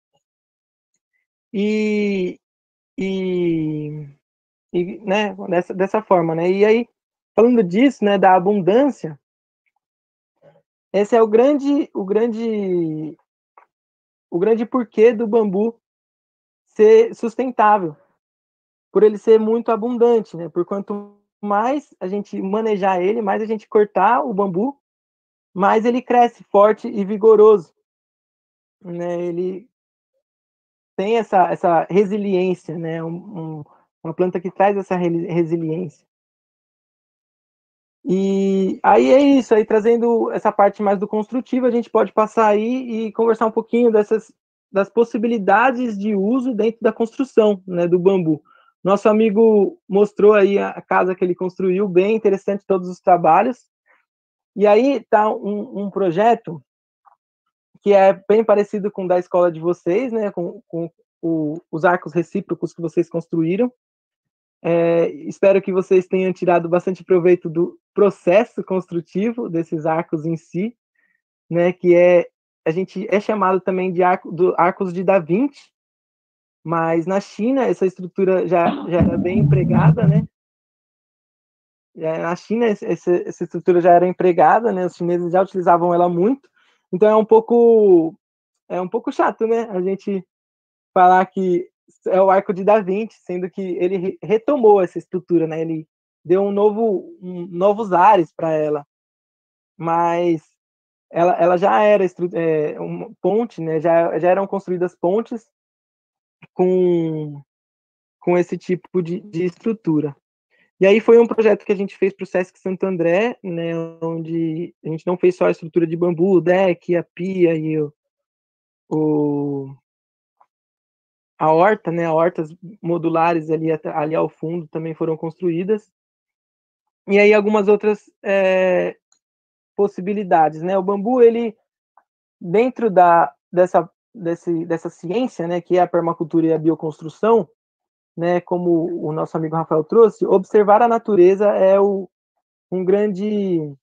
e, e, e né, dessa, dessa forma, né? E aí, falando disso, né, da abundância, esse é o grande, o grande, o grande porquê do bambu ser sustentável, por ele ser muito abundante, né? Por quanto mais a gente manejar ele, mais a gente cortar o bambu, mais ele cresce forte e vigoroso, né? Ele tem essa, essa resiliência, né? Um, um, uma planta que traz essa resiliência. E aí é isso, aí trazendo essa parte mais do construtivo, a gente pode passar aí e conversar um pouquinho dessas das possibilidades de uso dentro da construção, né, do bambu. Nosso amigo mostrou aí a casa que ele construiu, bem interessante todos os trabalhos. E aí está um, um projeto que é bem parecido com o da escola de vocês, né, com, com o, os arcos recíprocos que vocês construíram. É, espero que vocês tenham tirado bastante proveito do processo construtivo desses arcos em si, né, que é a gente é chamado também de arco, do arcos de Da Vinci, mas na China essa estrutura já, já era bem empregada, né? Na China essa, essa estrutura já era empregada, né? Os chineses já utilizavam ela muito, então é um pouco é um pouco chato, né? A gente falar que é o arco de Da Vinci, sendo que ele retomou essa estrutura, né? Ele deu um novo, um, novos ares para ela, mas ela, ela já era é, uma ponte, né? Já, já eram construídas pontes com, com esse tipo de, de estrutura. E aí foi um projeto que a gente fez para o Sesc Santo André, né? Onde a gente não fez só a estrutura de bambu, o deck, a pia e o, o a horta, né, hortas modulares ali, ali ao fundo também foram construídas. E aí algumas outras é, possibilidades, né? O bambu, ele, dentro da, dessa, desse, dessa ciência, né, que é a permacultura e a bioconstrução, né, como o nosso amigo Rafael trouxe, observar a natureza é o, um grande...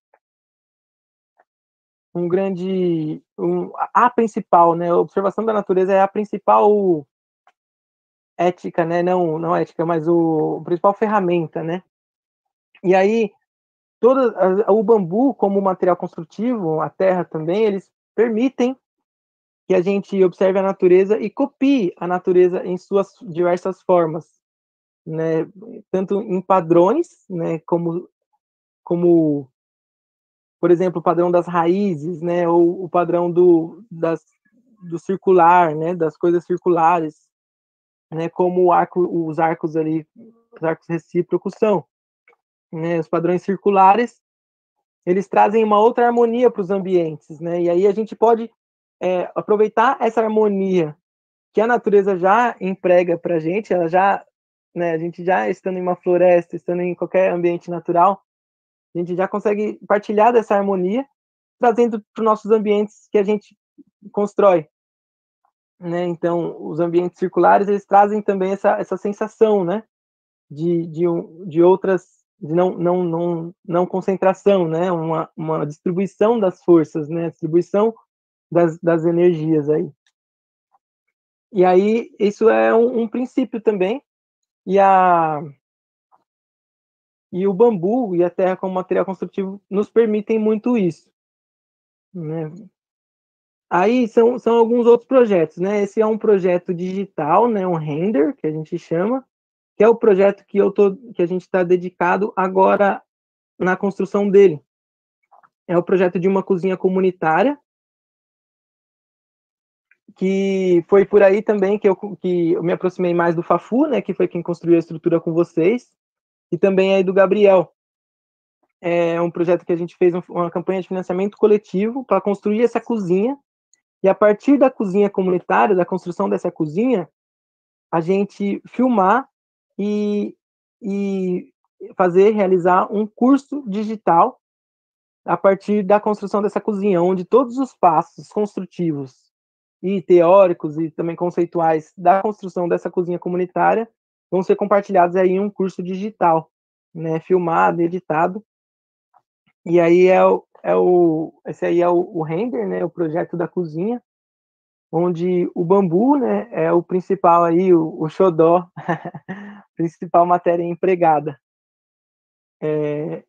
um grande... Um, a principal, né? A observação da natureza é a principal ética, né? Não, não ética, mas o, a principal ferramenta, né? E aí, todo, a, o bambu, como material construtivo, a terra também, eles permitem que a gente observe a natureza e copie a natureza em suas diversas formas, né? Tanto em padrões, né? Como, como por exemplo, o padrão das raízes, né? Ou o padrão do, das, do circular, né? Das coisas circulares, né? Como o arco, os arcos ali, os arcos recíprocos são, né? Os padrões circulares, eles trazem uma outra harmonia para os ambientes, né? E aí a gente pode é, aproveitar essa harmonia que a natureza já emprega para a gente, ela já, né? A gente já estando em uma floresta, estando em qualquer ambiente natural, a gente já consegue partilhar dessa harmonia, trazendo para os nossos ambientes que a gente constrói, né? Então, os ambientes circulares, eles trazem também essa, essa sensação, né? De, de, de outras, de não, não, não, não concentração, né? Uma, uma distribuição das forças, né? Distribuição das, das energias aí. E aí, isso é um, um princípio também, e a... E o bambu e a terra como material construtivo nos permitem muito isso, né? Aí são, são alguns outros projetos, né? Esse é um projeto digital, né? Um render, que a gente chama, que é o projeto que, eu tô, que a gente está dedicado agora na construção dele. É o projeto de uma cozinha comunitária, que foi por aí também que eu, que eu me aproximei mais do Fafu, né? Que foi quem construiu a estrutura com vocês, e também aí do Gabriel. É um projeto que a gente fez uma campanha de financiamento coletivo para construir essa cozinha, e a partir da cozinha comunitária, da construção dessa cozinha, a gente filmar e, e fazer, realizar um curso digital a partir da construção dessa cozinha, onde todos os passos construtivos e teóricos e também conceituais da construção dessa cozinha comunitária vão ser compartilhados aí em um curso digital, né, filmado, editado. E aí é o, é o esse aí é o, o render, né, o projeto da cozinha, onde o bambu, né, é o principal aí, o, o xodó, principal matéria empregada. É,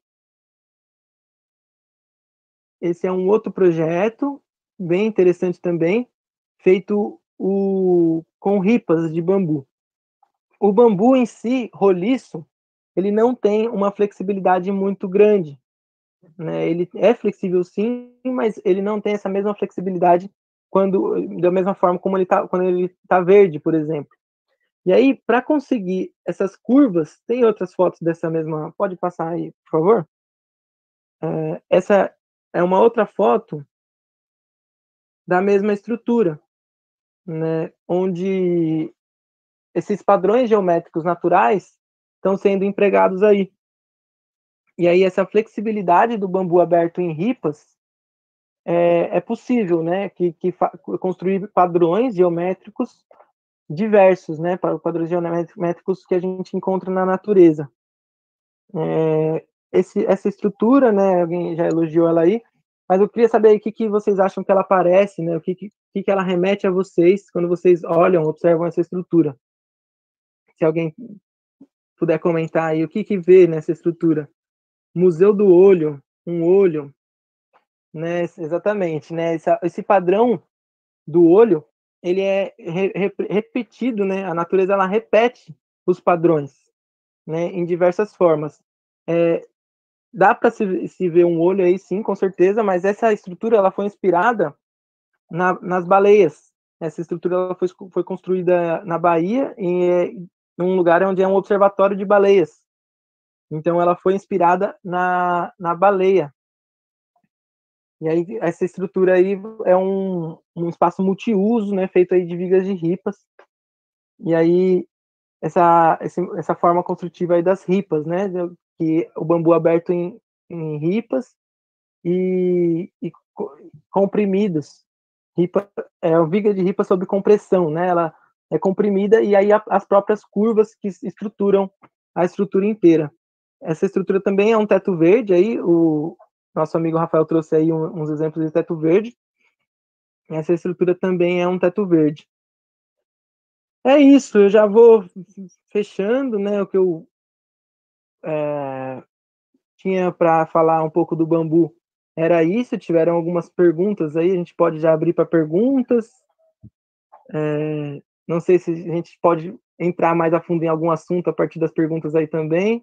esse é um outro projeto, bem interessante também, feito o, com ripas de bambu. O bambu em si, roliço, ele não tem uma flexibilidade muito grande, né? Ele é flexível sim, mas ele não tem essa mesma flexibilidade quando, da mesma forma como ele tá, quando ele está verde, por exemplo. E aí, para conseguir essas curvas, tem outras fotos dessa mesma... Pode passar aí, por favor? É, essa é uma outra foto da mesma estrutura, né? Onde esses padrões geométricos naturais estão sendo empregados aí. E aí, essa flexibilidade do bambu aberto em ripas é, é possível, né? Que, que construir padrões geométricos diversos, né? Padrões geométricos que a gente encontra na natureza. É, esse, essa estrutura, né? Alguém já elogiou ela aí, mas eu queria saber o que, que vocês acham que ela parece, né? O que, que, que ela remete a vocês quando vocês olham, observam essa estrutura. Se alguém puder comentar aí, o que, que vê nessa estrutura? Museu do olho, um olho, né? Exatamente, né? Esse, esse padrão do olho, ele é re, re, repetido, né? A natureza, ela repete os padrões, né? Em diversas formas. É, dá para se, se ver um olho aí, sim, com certeza, mas essa estrutura, ela foi inspirada na, nas baleias. Essa estrutura ela foi, foi construída na Bahia, em, em um lugar onde é um observatório de baleias. Então, ela foi inspirada na, na baleia. E aí, essa estrutura aí é um, um espaço multiuso, né, feito aí de vigas de ripas. E aí, essa, essa forma construtiva aí das ripas, né? Que o bambu aberto em, em ripas e, e comprimidos. Ripa, é uma viga de ripa sob compressão, né? Ela é comprimida e aí a, as próprias curvas que estruturam a estrutura inteira. Essa estrutura também é um teto verde, aí o nosso amigo Rafael trouxe aí um, uns exemplos de teto verde. Essa estrutura também é um teto verde. É isso, eu já vou fechando, né, o que eu é, tinha para falar um pouco do bambu. Era isso, tiveram algumas perguntas aí, a gente pode já abrir para perguntas. É, não sei se a gente pode entrar mais a fundo em algum assunto a partir das perguntas aí também.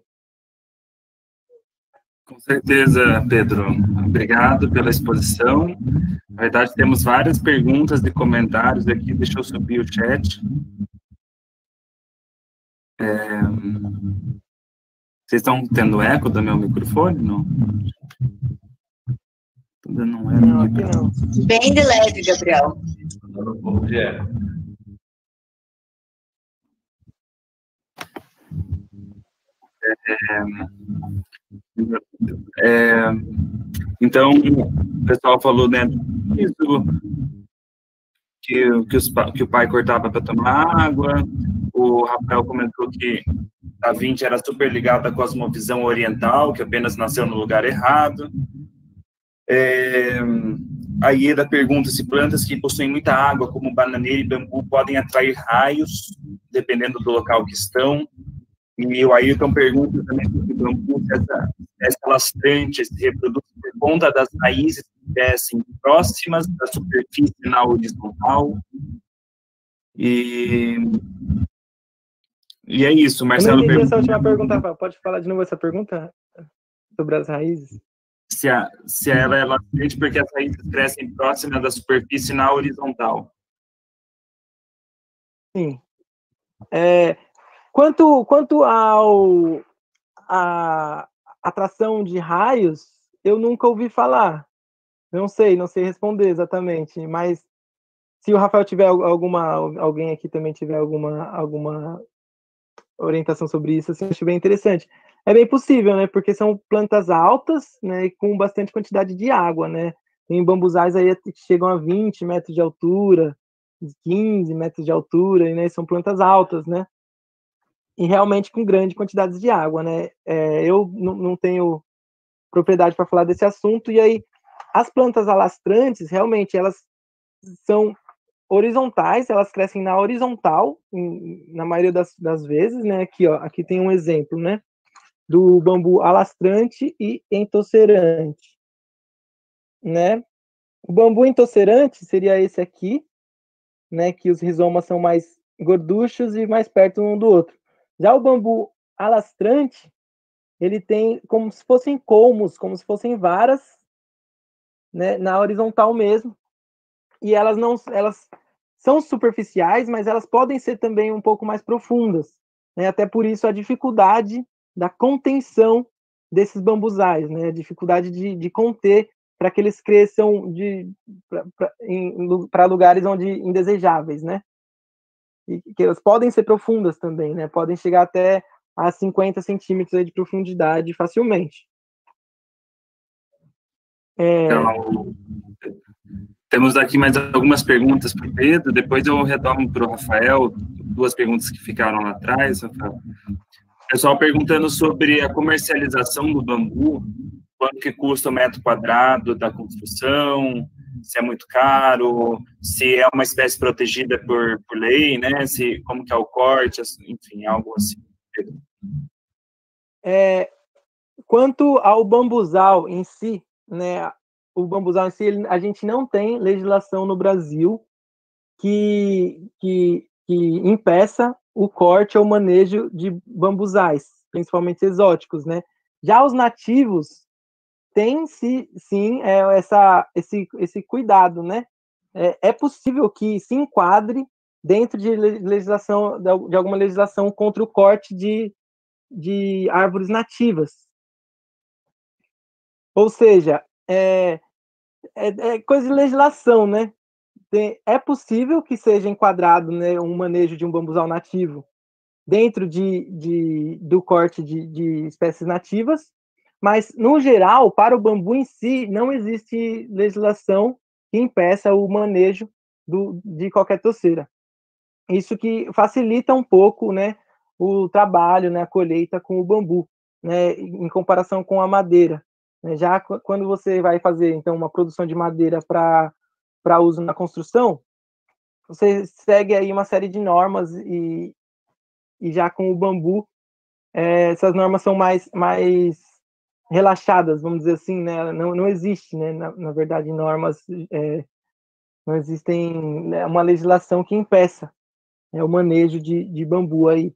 Com certeza, Pedro. Obrigado pela exposição. Na verdade, temos várias perguntas e comentários aqui. Deixa eu subir o chat. É... Vocês estão tendo eco do meu microfone? Não? Não, não, aqui não. Bem de leve, Gabriel. É, é, então, o pessoal falou, né, isso, que, que, os, que o pai cortava para tomar água. O Rafael comentou que a Vinci era super ligada à cosmovisão oriental, que apenas nasceu no lugar errado. É, a Ieda pergunta se plantas que possuem muita água, como bananeira e bambu, podem atrair raios, dependendo do local que estão. E o Ayrton pergunta também sobre o bambu, se essa, essa lastrante se reproduz por conta das raízes que crescem próximas da superfície na horizontal. E, e é isso, Marcelo. Eu não entendi essa última pergunta, pode falar de novo essa pergunta sobre as raízes? Se, a, se ela é lastrante porque as raízes crescem próximas da superfície na horizontal. Sim. É... Quanto, quanto ao a atração de raios, eu nunca ouvi falar. Não sei, não sei responder exatamente, mas se o Rafael tiver alguma, alguém aqui também tiver alguma, alguma orientação sobre isso, assim, acho bem interessante. É bem possível, né? Porque são plantas altas, né? Com bastante quantidade de água, né? Tem bambuzais aí que chegam a vinte metros de altura, quinze metros de altura, e né, são plantas altas, né? E realmente com grande quantidade de água, né? É, eu não tenho propriedade para falar desse assunto, e aí as plantas alastrantes, realmente, elas são horizontais, elas crescem na horizontal, em, na maioria das, das vezes, né? Aqui, ó, aqui tem um exemplo, né? Do bambu alastrante e entocerante, né? O bambu entocerante seria esse aqui, né? Que os rizomas são mais gorduchos e mais perto um do outro. Já o bambu alastrante, ele tem como se fossem colmos, como se fossem varas, né, na horizontal mesmo. E elas não, elas são superficiais, mas elas podem ser também um pouco mais profundas, né? Até por isso a dificuldade da contenção desses bambuzais, né? A dificuldade de, de conter para que eles cresçam para lugares onde indesejáveis, né? E que elas podem ser profundas também, né? Podem chegar até a cinquenta centímetros de profundidade facilmente. É... Então, temos aqui mais algumas perguntas para o Pedro, depois eu retorno para o Rafael, duas perguntas que ficaram lá atrás, Rafael. Pessoal perguntando sobre a comercialização do bambu, quanto que custa o metro quadrado da construção, se é muito caro, se é uma espécie protegida por, por lei, né? Se, como que é o corte, enfim, algo assim. É, quanto ao bambuzal em si, né? O bambuzal em si, ele, a gente não tem legislação no Brasil que, que, que impeça o corte ou manejo de bambuzais, principalmente exóticos, né? Já os nativos têm, sim, sim é, essa, esse, esse cuidado, né? É, é possível que se enquadre dentro de legislação, de alguma legislação contra o corte de, de árvores nativas. Ou seja, é, é, é coisa de legislação, né? tem, é possível que seja enquadrado, né, um manejo de um bambuzal nativo dentro de, de, do corte de, de espécies nativas, mas, no geral, para o bambu em si, não existe legislação que impeça o manejo do, de qualquer toceira. Isso que facilita um pouco, né, o trabalho, né, a colheita com o bambu, né, em comparação com a madeira. Já quando você vai fazer, então, uma produção de madeira para para uso na construção, você segue aí uma série de normas e, e já com o bambu, é, essas normas são mais, mais relaxadas, vamos dizer assim, né? Não, não existe, né, na, na verdade, normas, é, não existem, né, uma legislação que impeça, né, o manejo de, de bambu aí.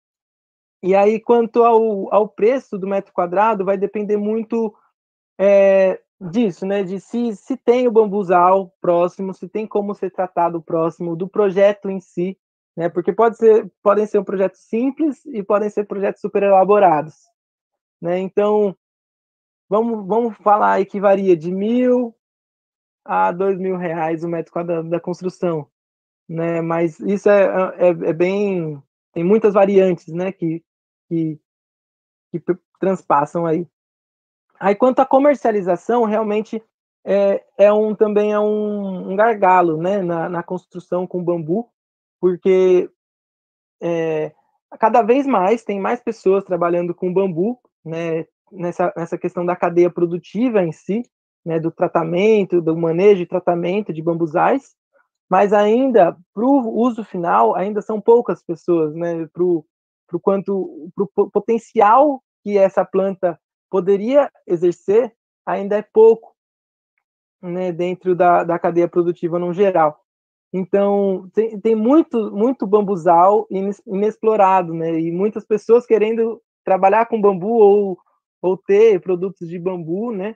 E aí, quanto ao, ao preço do metro quadrado, vai depender muito é, disso, né, de se, se tem o bambuzal próximo, se tem como ser tratado próximo do projeto em si, né, porque pode ser, podem ser um projeto simples e podem ser projetos super elaborados, né, então, vamos, vamos falar aí que varia de mil a dois mil reais o metro quadrado da construção, né, mas isso é, é, é bem, tem muitas variantes, né, que, que, que transpassam aí. Aí, quanto à comercialização, realmente é, é um, também é um, um gargalo, né, na, na construção com bambu, porque é, cada vez mais tem mais pessoas trabalhando com bambu, né, nessa, nessa questão da cadeia produtiva em si, né, do tratamento, do manejo e tratamento de bambuzais, mas ainda, para o uso final, ainda são poucas pessoas, né, para o quanto, para o potencial que essa planta poderia exercer, ainda é pouco, né, dentro da, da cadeia produtiva no geral. Então, tem, tem muito, muito bambuzal inexplorado, né, e muitas pessoas querendo trabalhar com bambu ou, ou ter produtos de bambu, né,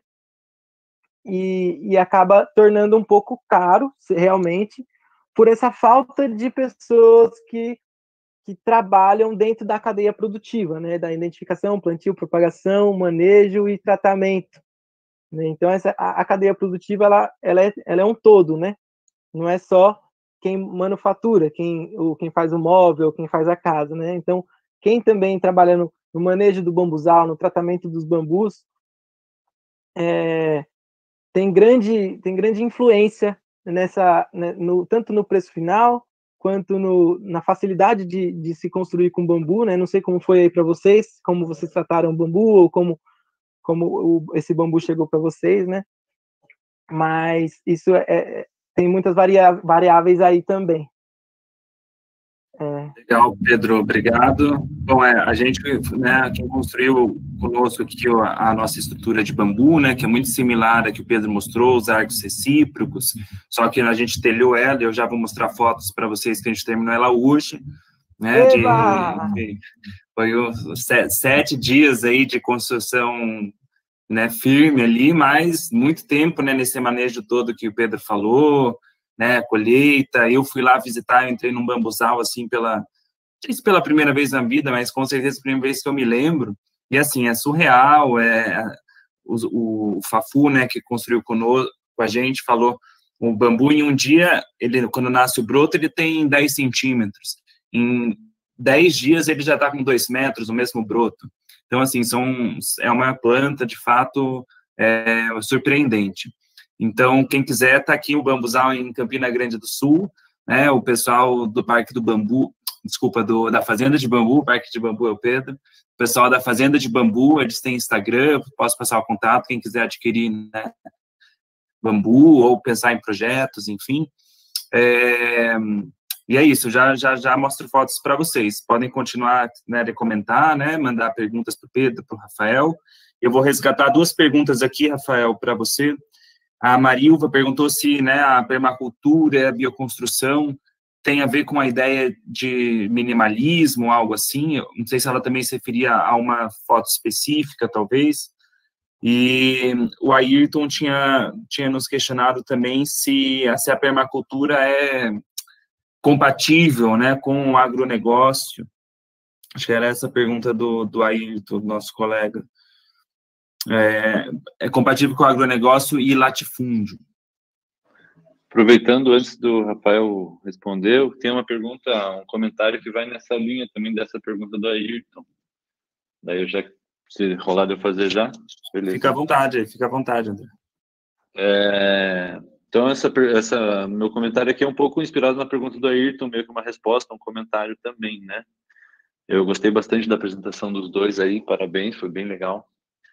e, e acaba tornando um pouco caro, realmente, por essa falta de pessoas que que trabalham dentro da cadeia produtiva, né, da identificação, plantio, propagação, manejo e tratamento, né? Então essa a, a cadeia produtiva ela, ela, é, ela é um todo, né? Não é só quem manufatura, quem o quem faz o móvel, quem faz a casa, né? Então quem também trabalha no, no manejo do bambuzal, no tratamento dos bambus, é, tem grande tem grande influência nessa, né, no, tanto no preço final quanto no, na facilidade de, de se construir com bambu, né? Não sei como foi aí para vocês, como vocês trataram o bambu, ou como, como o, esse bambu chegou para vocês, né? Mas isso é, é, tem muitas varia, variáveis aí também. É. Legal, Pedro, obrigado. Bom, é, a gente, né, quem construiu conosco aqui a, a nossa estrutura de bambu, né, que é muito similar à que o Pedro mostrou, os arcos recíprocos, só que a gente telhou ela, e eu já vou mostrar fotos para vocês que a gente terminou ela hoje, né, de, de, foi os sete, sete dias aí de construção, né, firme ali, mas muito tempo, né, nesse manejo todo que o Pedro falou, né, colheita. Eu fui lá visitar, eu entrei num bambuzal, assim, pela, não sei se pela primeira vez na vida, mas com certeza a primeira vez que eu me lembro, e assim, é surreal, é, o, o Fafu, né, que construiu conosco, com a gente, falou, o bambu em um dia, ele, quando nasce o broto, ele tem dez centímetros, em dez dias ele já está com dois metros, o mesmo broto. Então, assim, são, é uma planta, de fato, é, surpreendente. Então, quem quiser, está aqui o bambuzal em Campina Grande do Sul, né, o pessoal do Parque do Bambu, desculpa, do, da Fazenda de Bambu, o Parque de Bambu é o Pedro, o pessoal da Fazenda de Bambu, eles têm Instagram, posso passar o contato, quem quiser adquirir, né, bambu ou pensar em projetos, enfim. É, e é isso, já, já, já mostro fotos para vocês, podem continuar, né, a comentar, né, mandar perguntas para o Pedro, para o Rafael. Eu vou resgatar duas perguntas aqui, Rafael, para você. A Marilva perguntou se, né, a permacultura, a bioconstrução tem a ver com a ideia de minimalismo, algo assim. Eu não sei se ela também se referia a uma foto específica, talvez. E o Ayrton tinha, tinha nos questionado também se, se a permacultura é compatível, né, com o agronegócio. Acho que era essa a pergunta do, do Ayrton, nosso colega. É, é compatível com o agronegócio e latifúndio. Aproveitando, antes do Rafael responder, tem uma pergunta, um comentário que vai nessa linha também dessa pergunta do Ayrton. Daí eu já, se rolar de eu fazer já, beleza. Fica à vontade, fica à vontade, André. É, então, essa, essa, meu comentário aqui é um pouco inspirado na pergunta do Ayrton, meio que uma resposta, um comentário também, né? Eu gostei bastante da apresentação dos dois aí, parabéns, foi bem legal.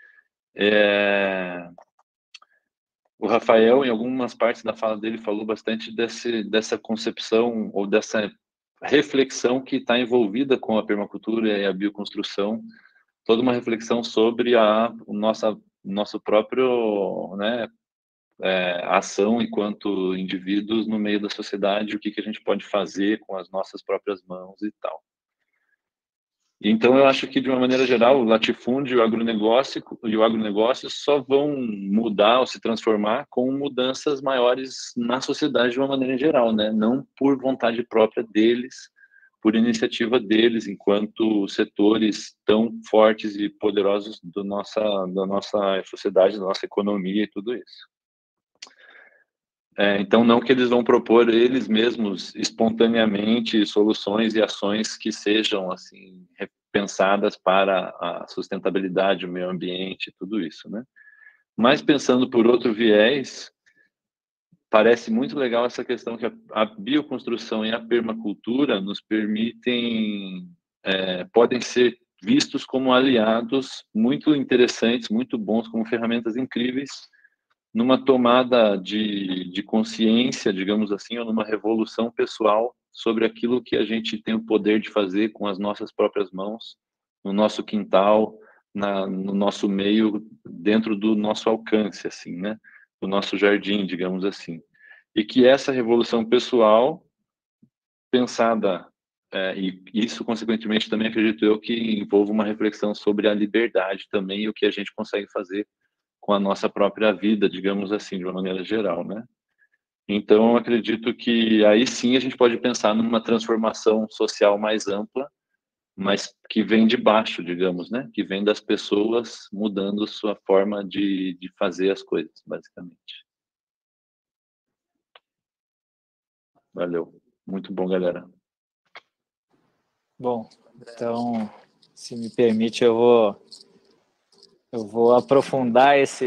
É... O Rafael, em algumas partes da fala dele, falou bastante desse, dessa concepção ou dessa reflexão que está envolvida com a permacultura e a bioconstrução, toda uma reflexão sobre a nossa nosso próprio, né, é, ação enquanto indivíduos no meio da sociedade, o que que a gente pode fazer com as nossas próprias mãos e tal. Então, eu acho que, de uma maneira geral, o latifúndio e o agronegócio, e o agronegócio só vão mudar ou se transformar com mudanças maiores na sociedade de uma maneira geral, né? Não por vontade própria deles, por iniciativa deles, enquanto setores tão fortes e poderosos do nossa, da nossa sociedade, da nossa economia e tudo isso. É, então, não que eles vão propor eles mesmos espontaneamente soluções e ações que sejam assim pensadas para a sustentabilidade, o meio ambiente, tudo isso, né? Mas pensando por outro viés, parece muito legal essa questão que a, a bioconstrução e a permacultura nos permitem, é, podem ser vistos como aliados muito interessantes, muito bons, como ferramentas incríveis numa tomada de, de consciência, digamos assim, ou numa revolução pessoal sobre aquilo que a gente tem o poder de fazer com as nossas próprias mãos, no nosso quintal, na, no nosso meio, dentro do nosso alcance, assim, né? Do nosso jardim, digamos assim. E que essa revolução pessoal, pensada, é, e isso, consequentemente, também acredito eu que envolve uma reflexão sobre a liberdade também e o que a gente consegue fazer com a nossa própria vida, digamos assim, de uma maneira geral, né? Então, eu acredito que aí sim a gente pode pensar numa transformação social mais ampla, mas que vem de baixo, digamos, né? Que vem das pessoas mudando sua forma de, de fazer as coisas, basicamente. Valeu. Muito bom, galera. Bom, então, se me permite, eu vou eu vou aprofundar esse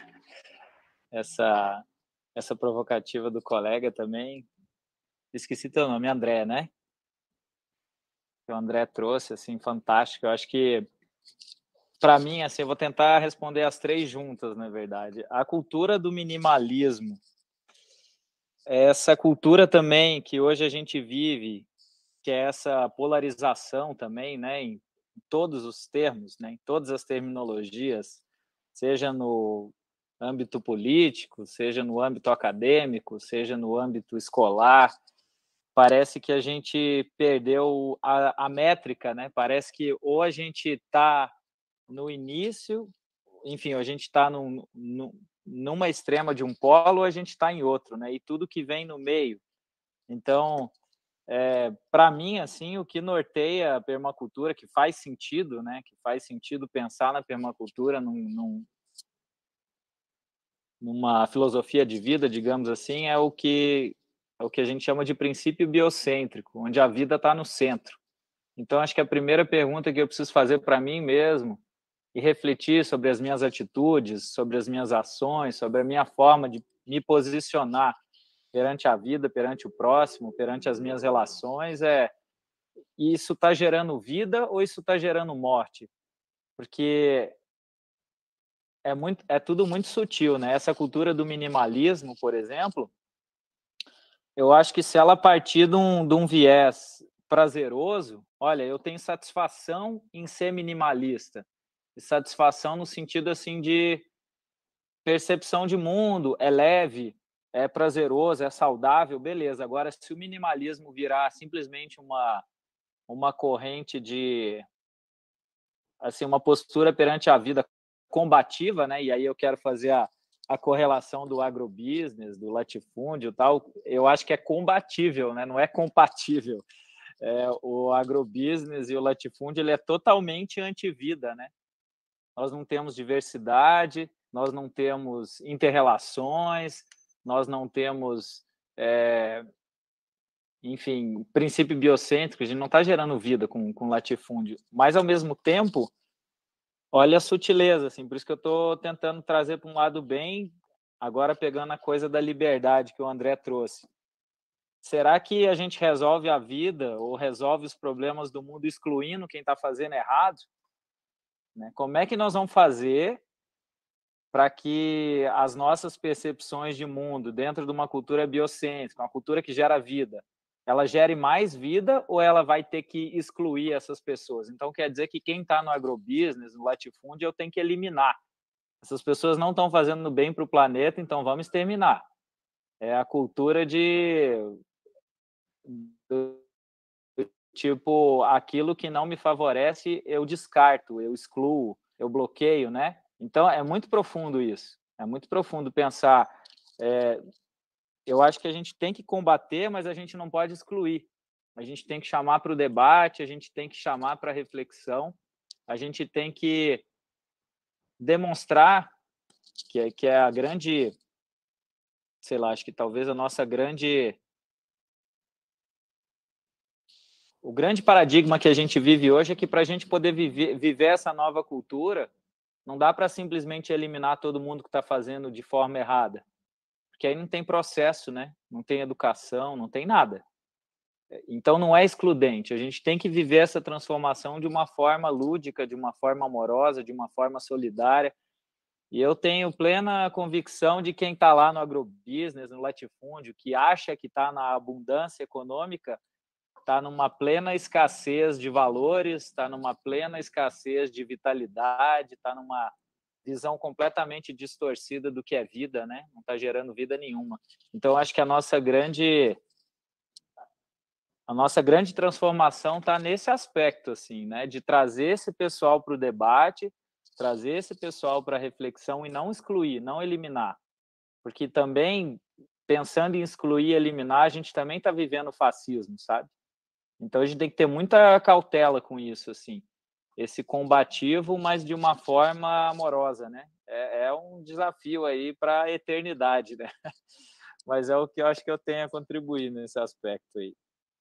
essa essa provocativa do colega também. Esqueci teu nome, André, né? Que o André trouxe, assim, fantástico. Eu acho que, para mim, assim, eu vou tentar responder as três juntas, na verdade. A cultura do minimalismo, essa cultura também que hoje a gente vive, que é essa polarização também, né, em todos os termos, né, em todas as terminologias, seja no âmbito político, seja no âmbito acadêmico, seja no âmbito escolar, parece que a gente perdeu a, a métrica, né? Parece que ou a gente está no início, enfim, a gente está num, num, numa extrema de um polo, ou a gente está em outro, né? E tudo que vem no meio. Então, é, para mim, assim, o que norteia a permacultura, que faz sentido, né? Que faz sentido pensar na permacultura num, num, numa filosofia de vida, digamos assim, é o que é o que a gente chama de princípio biocêntrico, onde a vida está no centro. Então, acho que a primeira pergunta que eu preciso fazer para mim mesmo e refletir sobre as minhas atitudes, sobre as minhas ações, sobre a minha forma de me posicionar perante a vida, perante o próximo, perante as minhas relações, é: isso está gerando vida ou isso está gerando morte? Porque é, muito, é tudo muito sutil, né? Essa cultura do minimalismo, por exemplo, eu acho que se ela partir de um, de um viés prazeroso, olha, eu tenho satisfação em ser minimalista. E satisfação no sentido assim de percepção de mundo, é leve, é prazeroso, é saudável, beleza. Agora, se o minimalismo virar simplesmente uma, uma corrente de, assim, uma postura perante a vida combativa, né? E aí eu quero fazer a, a correlação do agrobusiness, do latifúndio e tal, eu acho que é combatível, né? Não é compatível. É, o agrobusiness e o latifúndio, ele é totalmente anti-vida, né? Nós não temos diversidade, nós não temos interrelações, nós não temos é, enfim, o princípio biocêntrico, a gente não está gerando vida com, com latifúndio, mas, ao mesmo tempo, olha a sutileza, assim, por isso que eu estou tentando trazer para um lado bem, agora pegando a coisa da liberdade que o André trouxe. Será que a gente resolve a vida ou resolve os problemas do mundo excluindo quem está fazendo errado? Né? Como é que nós vamos fazer para que as nossas percepções de mundo dentro de uma cultura biocêntrica, uma cultura que gera vida, ela gere mais vida ou ela vai ter que excluir essas pessoas? Então, quer dizer que quem está no agrobusiness, no latifúndio, eu tenho que eliminar. Essas pessoas não estão fazendo bem para o planeta, então vamos exterminar. É a cultura de... do tipo, aquilo que não me favorece, eu descarto, eu excluo, eu bloqueio, né? Então, é muito profundo isso. É muito profundo pensar... É, eu acho que a gente tem que combater, mas a gente não pode excluir. A gente tem que chamar para o debate, a gente tem que chamar para a reflexão, a gente tem que demonstrar que é, que é a grande, sei lá, acho que talvez a nossa grande... O grande paradigma que a gente vive hoje é que para a gente poder viver, viver essa nova cultura, não dá para simplesmente eliminar todo mundo que está fazendo de forma errada. Porque aí não tem processo, né? Não tem educação, não tem nada. Então, não é excludente. A gente tem que viver essa transformação de uma forma lúdica, de uma forma amorosa, de uma forma solidária. E eu tenho plena convicção de quem está lá no agrobusiness, no latifúndio, que acha que está na abundância econômica, está numa plena escassez de valores, está numa plena escassez de vitalidade, está numa visão completamente distorcida do que é vida, né? Não está gerando vida nenhuma. Então, acho que a nossa grande, a nossa grande transformação está nesse aspecto, assim, né? De trazer esse pessoal para o debate, trazer esse pessoal para a reflexão e não excluir, não eliminar. Porque também, pensando em excluir e eliminar, a gente também está vivendo o fascismo, sabe? Então, a gente tem que ter muita cautela com isso, assim. Esse combativo, mas de uma forma amorosa, né? É, é um desafio aí para a eternidade, né? Mas é o que eu acho que eu tenho a contribuir nesse aspecto aí.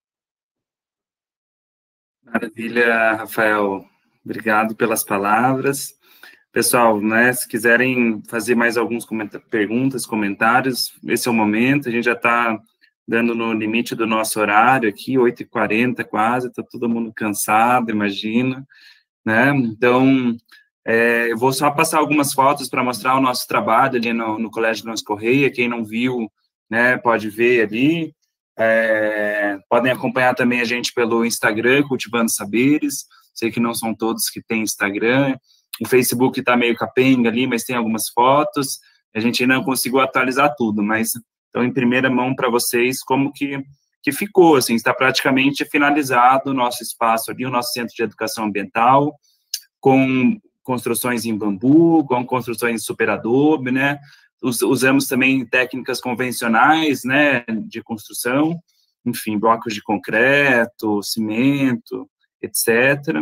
Maravilha, Rafael. Obrigado pelas palavras. Pessoal, né, se quiserem fazer mais algumas comenta- perguntas, comentários, esse é o momento. A gente já está dando no limite do nosso horário aqui, oito e quarenta quase, está todo mundo cansado, imagina. Né? Então, é, eu vou só passar algumas fotos para mostrar o nosso trabalho ali no, no Colégio Grãos Correia. Quem não viu, né, pode ver ali. É, podem acompanhar também a gente pelo Instagram, Cultivando Saberes. Sei que não são todos que têm Instagram. O Facebook está meio capenga ali, mas tem algumas fotos. A gente ainda não conseguiu atualizar tudo, mas então, em primeira mão para vocês, como que que ficou, assim, está praticamente finalizado o nosso espaço ali, o nosso Centro de Educação Ambiental, com construções em bambu, com construções em super adobe, né, usamos também técnicas convencionais, né, de construção, enfim, blocos de concreto, cimento, etcétera,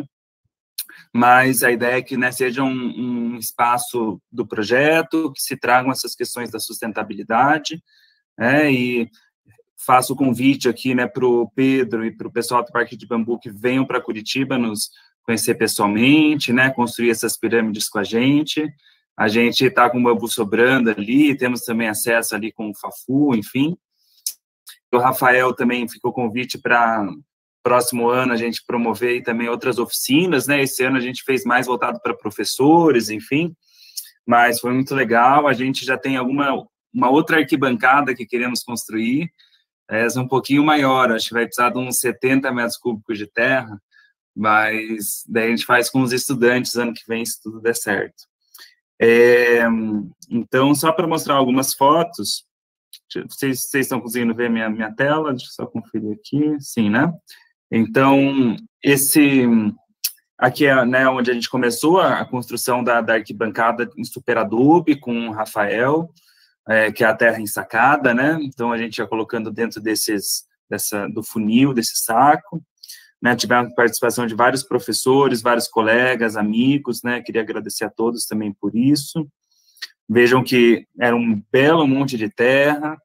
mas a ideia é que, né, seja um, um espaço do projeto, que se tragam essas questões da sustentabilidade, né, e faço o convite aqui, né, para o Pedro e para o pessoal do Parque de Bambu que venham para Curitiba nos conhecer pessoalmente, né, construir essas pirâmides com a gente. A gente está com o bambu sobrando ali, temos também acesso ali com o Fafu, enfim. O Rafael também ficou convite para próximo ano a gente promover também outras oficinas, né, esse ano a gente fez mais voltado para professores, enfim, mas foi muito legal. A gente já tem alguma, uma outra arquibancada que queremos construir, é um pouquinho maior, acho que vai precisar de uns setenta metros cúbicos de terra, mas daí a gente faz com os estudantes ano que vem, se tudo der certo. É, então, só para mostrar algumas fotos, vocês, vocês estão conseguindo ver minha, minha tela? Deixa eu só conferir aqui, sim, né? Então, esse aqui é, né, onde a gente começou a, a construção da, da arquibancada em super adobe com o Rafael, É, que é a terra ensacada, né? Então, a gente ia colocando dentro desses, dessa, do funil, desse saco, né? Tivemos participação de vários professores, vários colegas, amigos, né? Queria agradecer a todos também por isso. Vejam que era um belo monte de terra,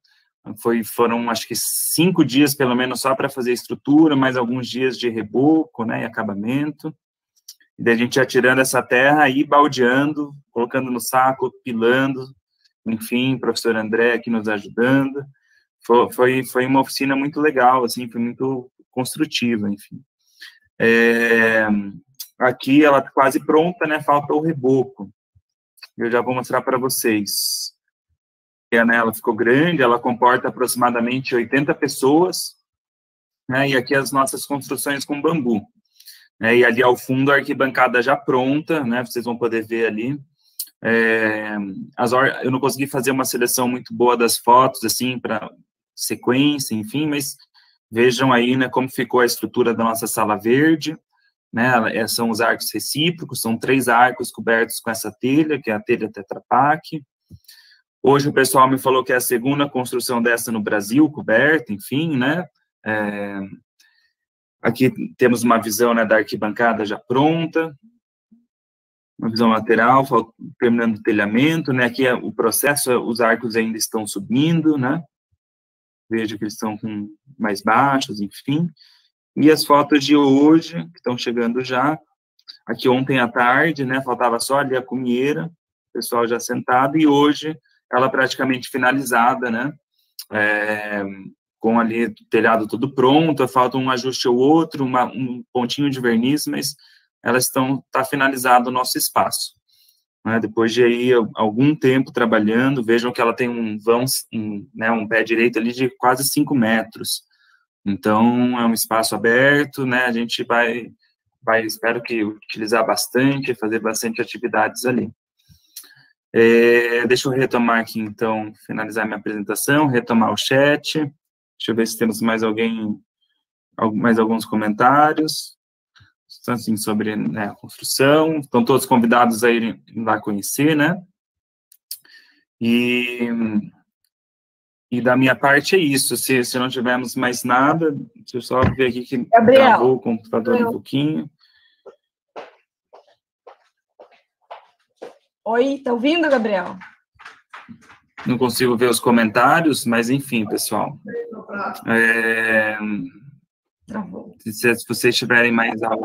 Foi, foram, acho que, cinco dias, pelo menos, só para fazer estrutura, mais alguns dias de reboco, né, e acabamento. E daí a gente ia tirando essa terra e baldeando, colocando no saco, pilando, enfim, professor André aqui nos ajudando. Foi, foi, foi uma oficina muito legal, assim, foi muito construtiva, enfim. É, aqui ela tá quase pronta, né, falta o reboco. Eu já vou mostrar para vocês. Ela ficou grande, ela comporta aproximadamente oitenta pessoas, né, e aqui as nossas construções com bambu. Né, e ali ao fundo a arquibancada já pronta, né, vocês vão poder ver ali. É, as or... Eu não consegui fazer uma seleção muito boa das fotos, assim, para sequência, enfim, mas vejam aí, né, como ficou a estrutura da nossa sala verde, né, são os arcos recíprocos, são três arcos cobertos com essa telha, que é a telha Tetra Pak. Hoje o pessoal me falou que é a segunda construção dessa no Brasil, coberta, enfim, né, é, aqui temos uma visão, né, da arquibancada já pronta, uma visão lateral, terminando o telhamento, né, aqui é o processo, os arcos ainda estão subindo, né, veja que eles estão com mais baixos, enfim, e as fotos de hoje, que estão chegando já, aqui ontem à tarde, né, faltava só ali a cumieira, o pessoal já sentado, e hoje ela praticamente finalizada, né, é, com ali o telhado tudo pronto, falta um ajuste ou outro, uma, um pontinho de verniz, mas elas estão, está finalizado o nosso espaço. Né, depois de aí algum tempo trabalhando, vejam que ela tem um vão, um, né, um pé direito ali de quase cinco metros. Então, é um espaço aberto, né, a gente vai, vai, espero que utilizar bastante, fazer bastante atividades ali. É, deixa eu retomar aqui, então, finalizar minha apresentação, retomar o chat. Deixa eu ver se temos mais alguém, mais alguns comentários, assim, sobre, né, a construção. Estão todos convidados a irem lá conhecer, né? E, e da minha parte é isso. Se, se não tivermos mais nada, deixa eu só ver aqui que Gabriel, travou o computador Gabriel. um pouquinho. Oi, tá ouvindo, Gabriel? Não consigo ver os comentários, mas enfim, pessoal. É, se, se vocês tiverem mais algo.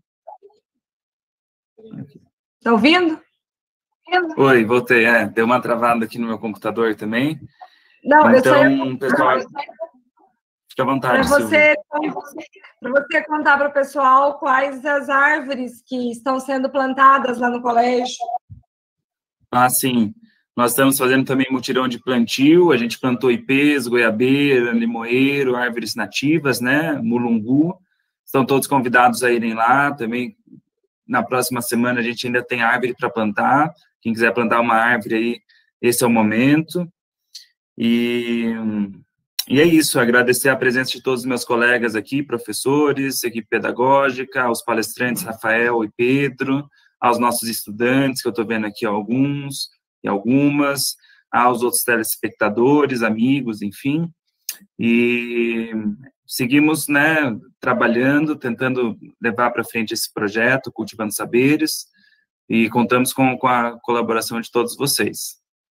Tá ouvindo? Oi, voltei. É, deu uma travada aqui no meu computador também. Não, então, eu só... pessoal, fica à vontade, Para você, para você contar para o pessoal quais as árvores que estão sendo plantadas lá no colégio. Ah, sim. Nós estamos fazendo também mutirão de plantio, a gente plantou ipês, goiabeira, limoeiro, árvores nativas, né, mulungu. Estão todos convidados a irem lá também. Na próxima semana a gente ainda tem árvore para plantar. Quem quiser plantar uma árvore aí, esse é o momento. E, e é isso, agradecer a presença de todos os meus colegas aqui, professores, equipe pedagógica, aos palestrantes Rafael e Pedro, aos nossos estudantes, que eu estou vendo aqui alguns e algumas, aos outros telespectadores, amigos, enfim. E seguimos, né, trabalhando, tentando levar para frente esse projeto, Cultivando Saberes, e contamos com, com a colaboração de todos vocês.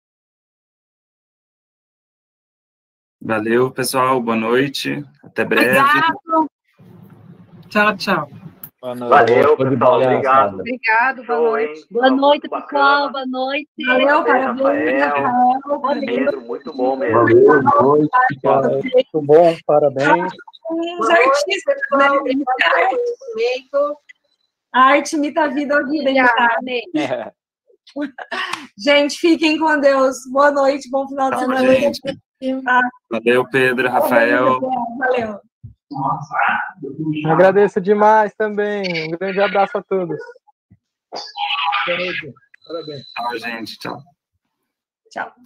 Valeu, pessoal, boa noite, até breve. Obrigado. Tchau, tchau. Boa noite. Valeu, pessoal, obrigado. Obrigado, boa noite. Boa noite, pessoal, boa noite. Valeu, parabéns, Rafael. Pedro, muito bom mesmo. Valeu, boa noite, cara. Muito bom, parabéns. Os artistas, né? A arte imita a vida, a vida imita. É. Gente, fiquem com Deus. Boa noite, bom final de semana. Gente. Valeu, Pedro, Rafael. Valeu. Agradeço demais também. Um grande abraço a todos. Boa noite. Parabéns. Tchau, gente. Tchau. Tchau.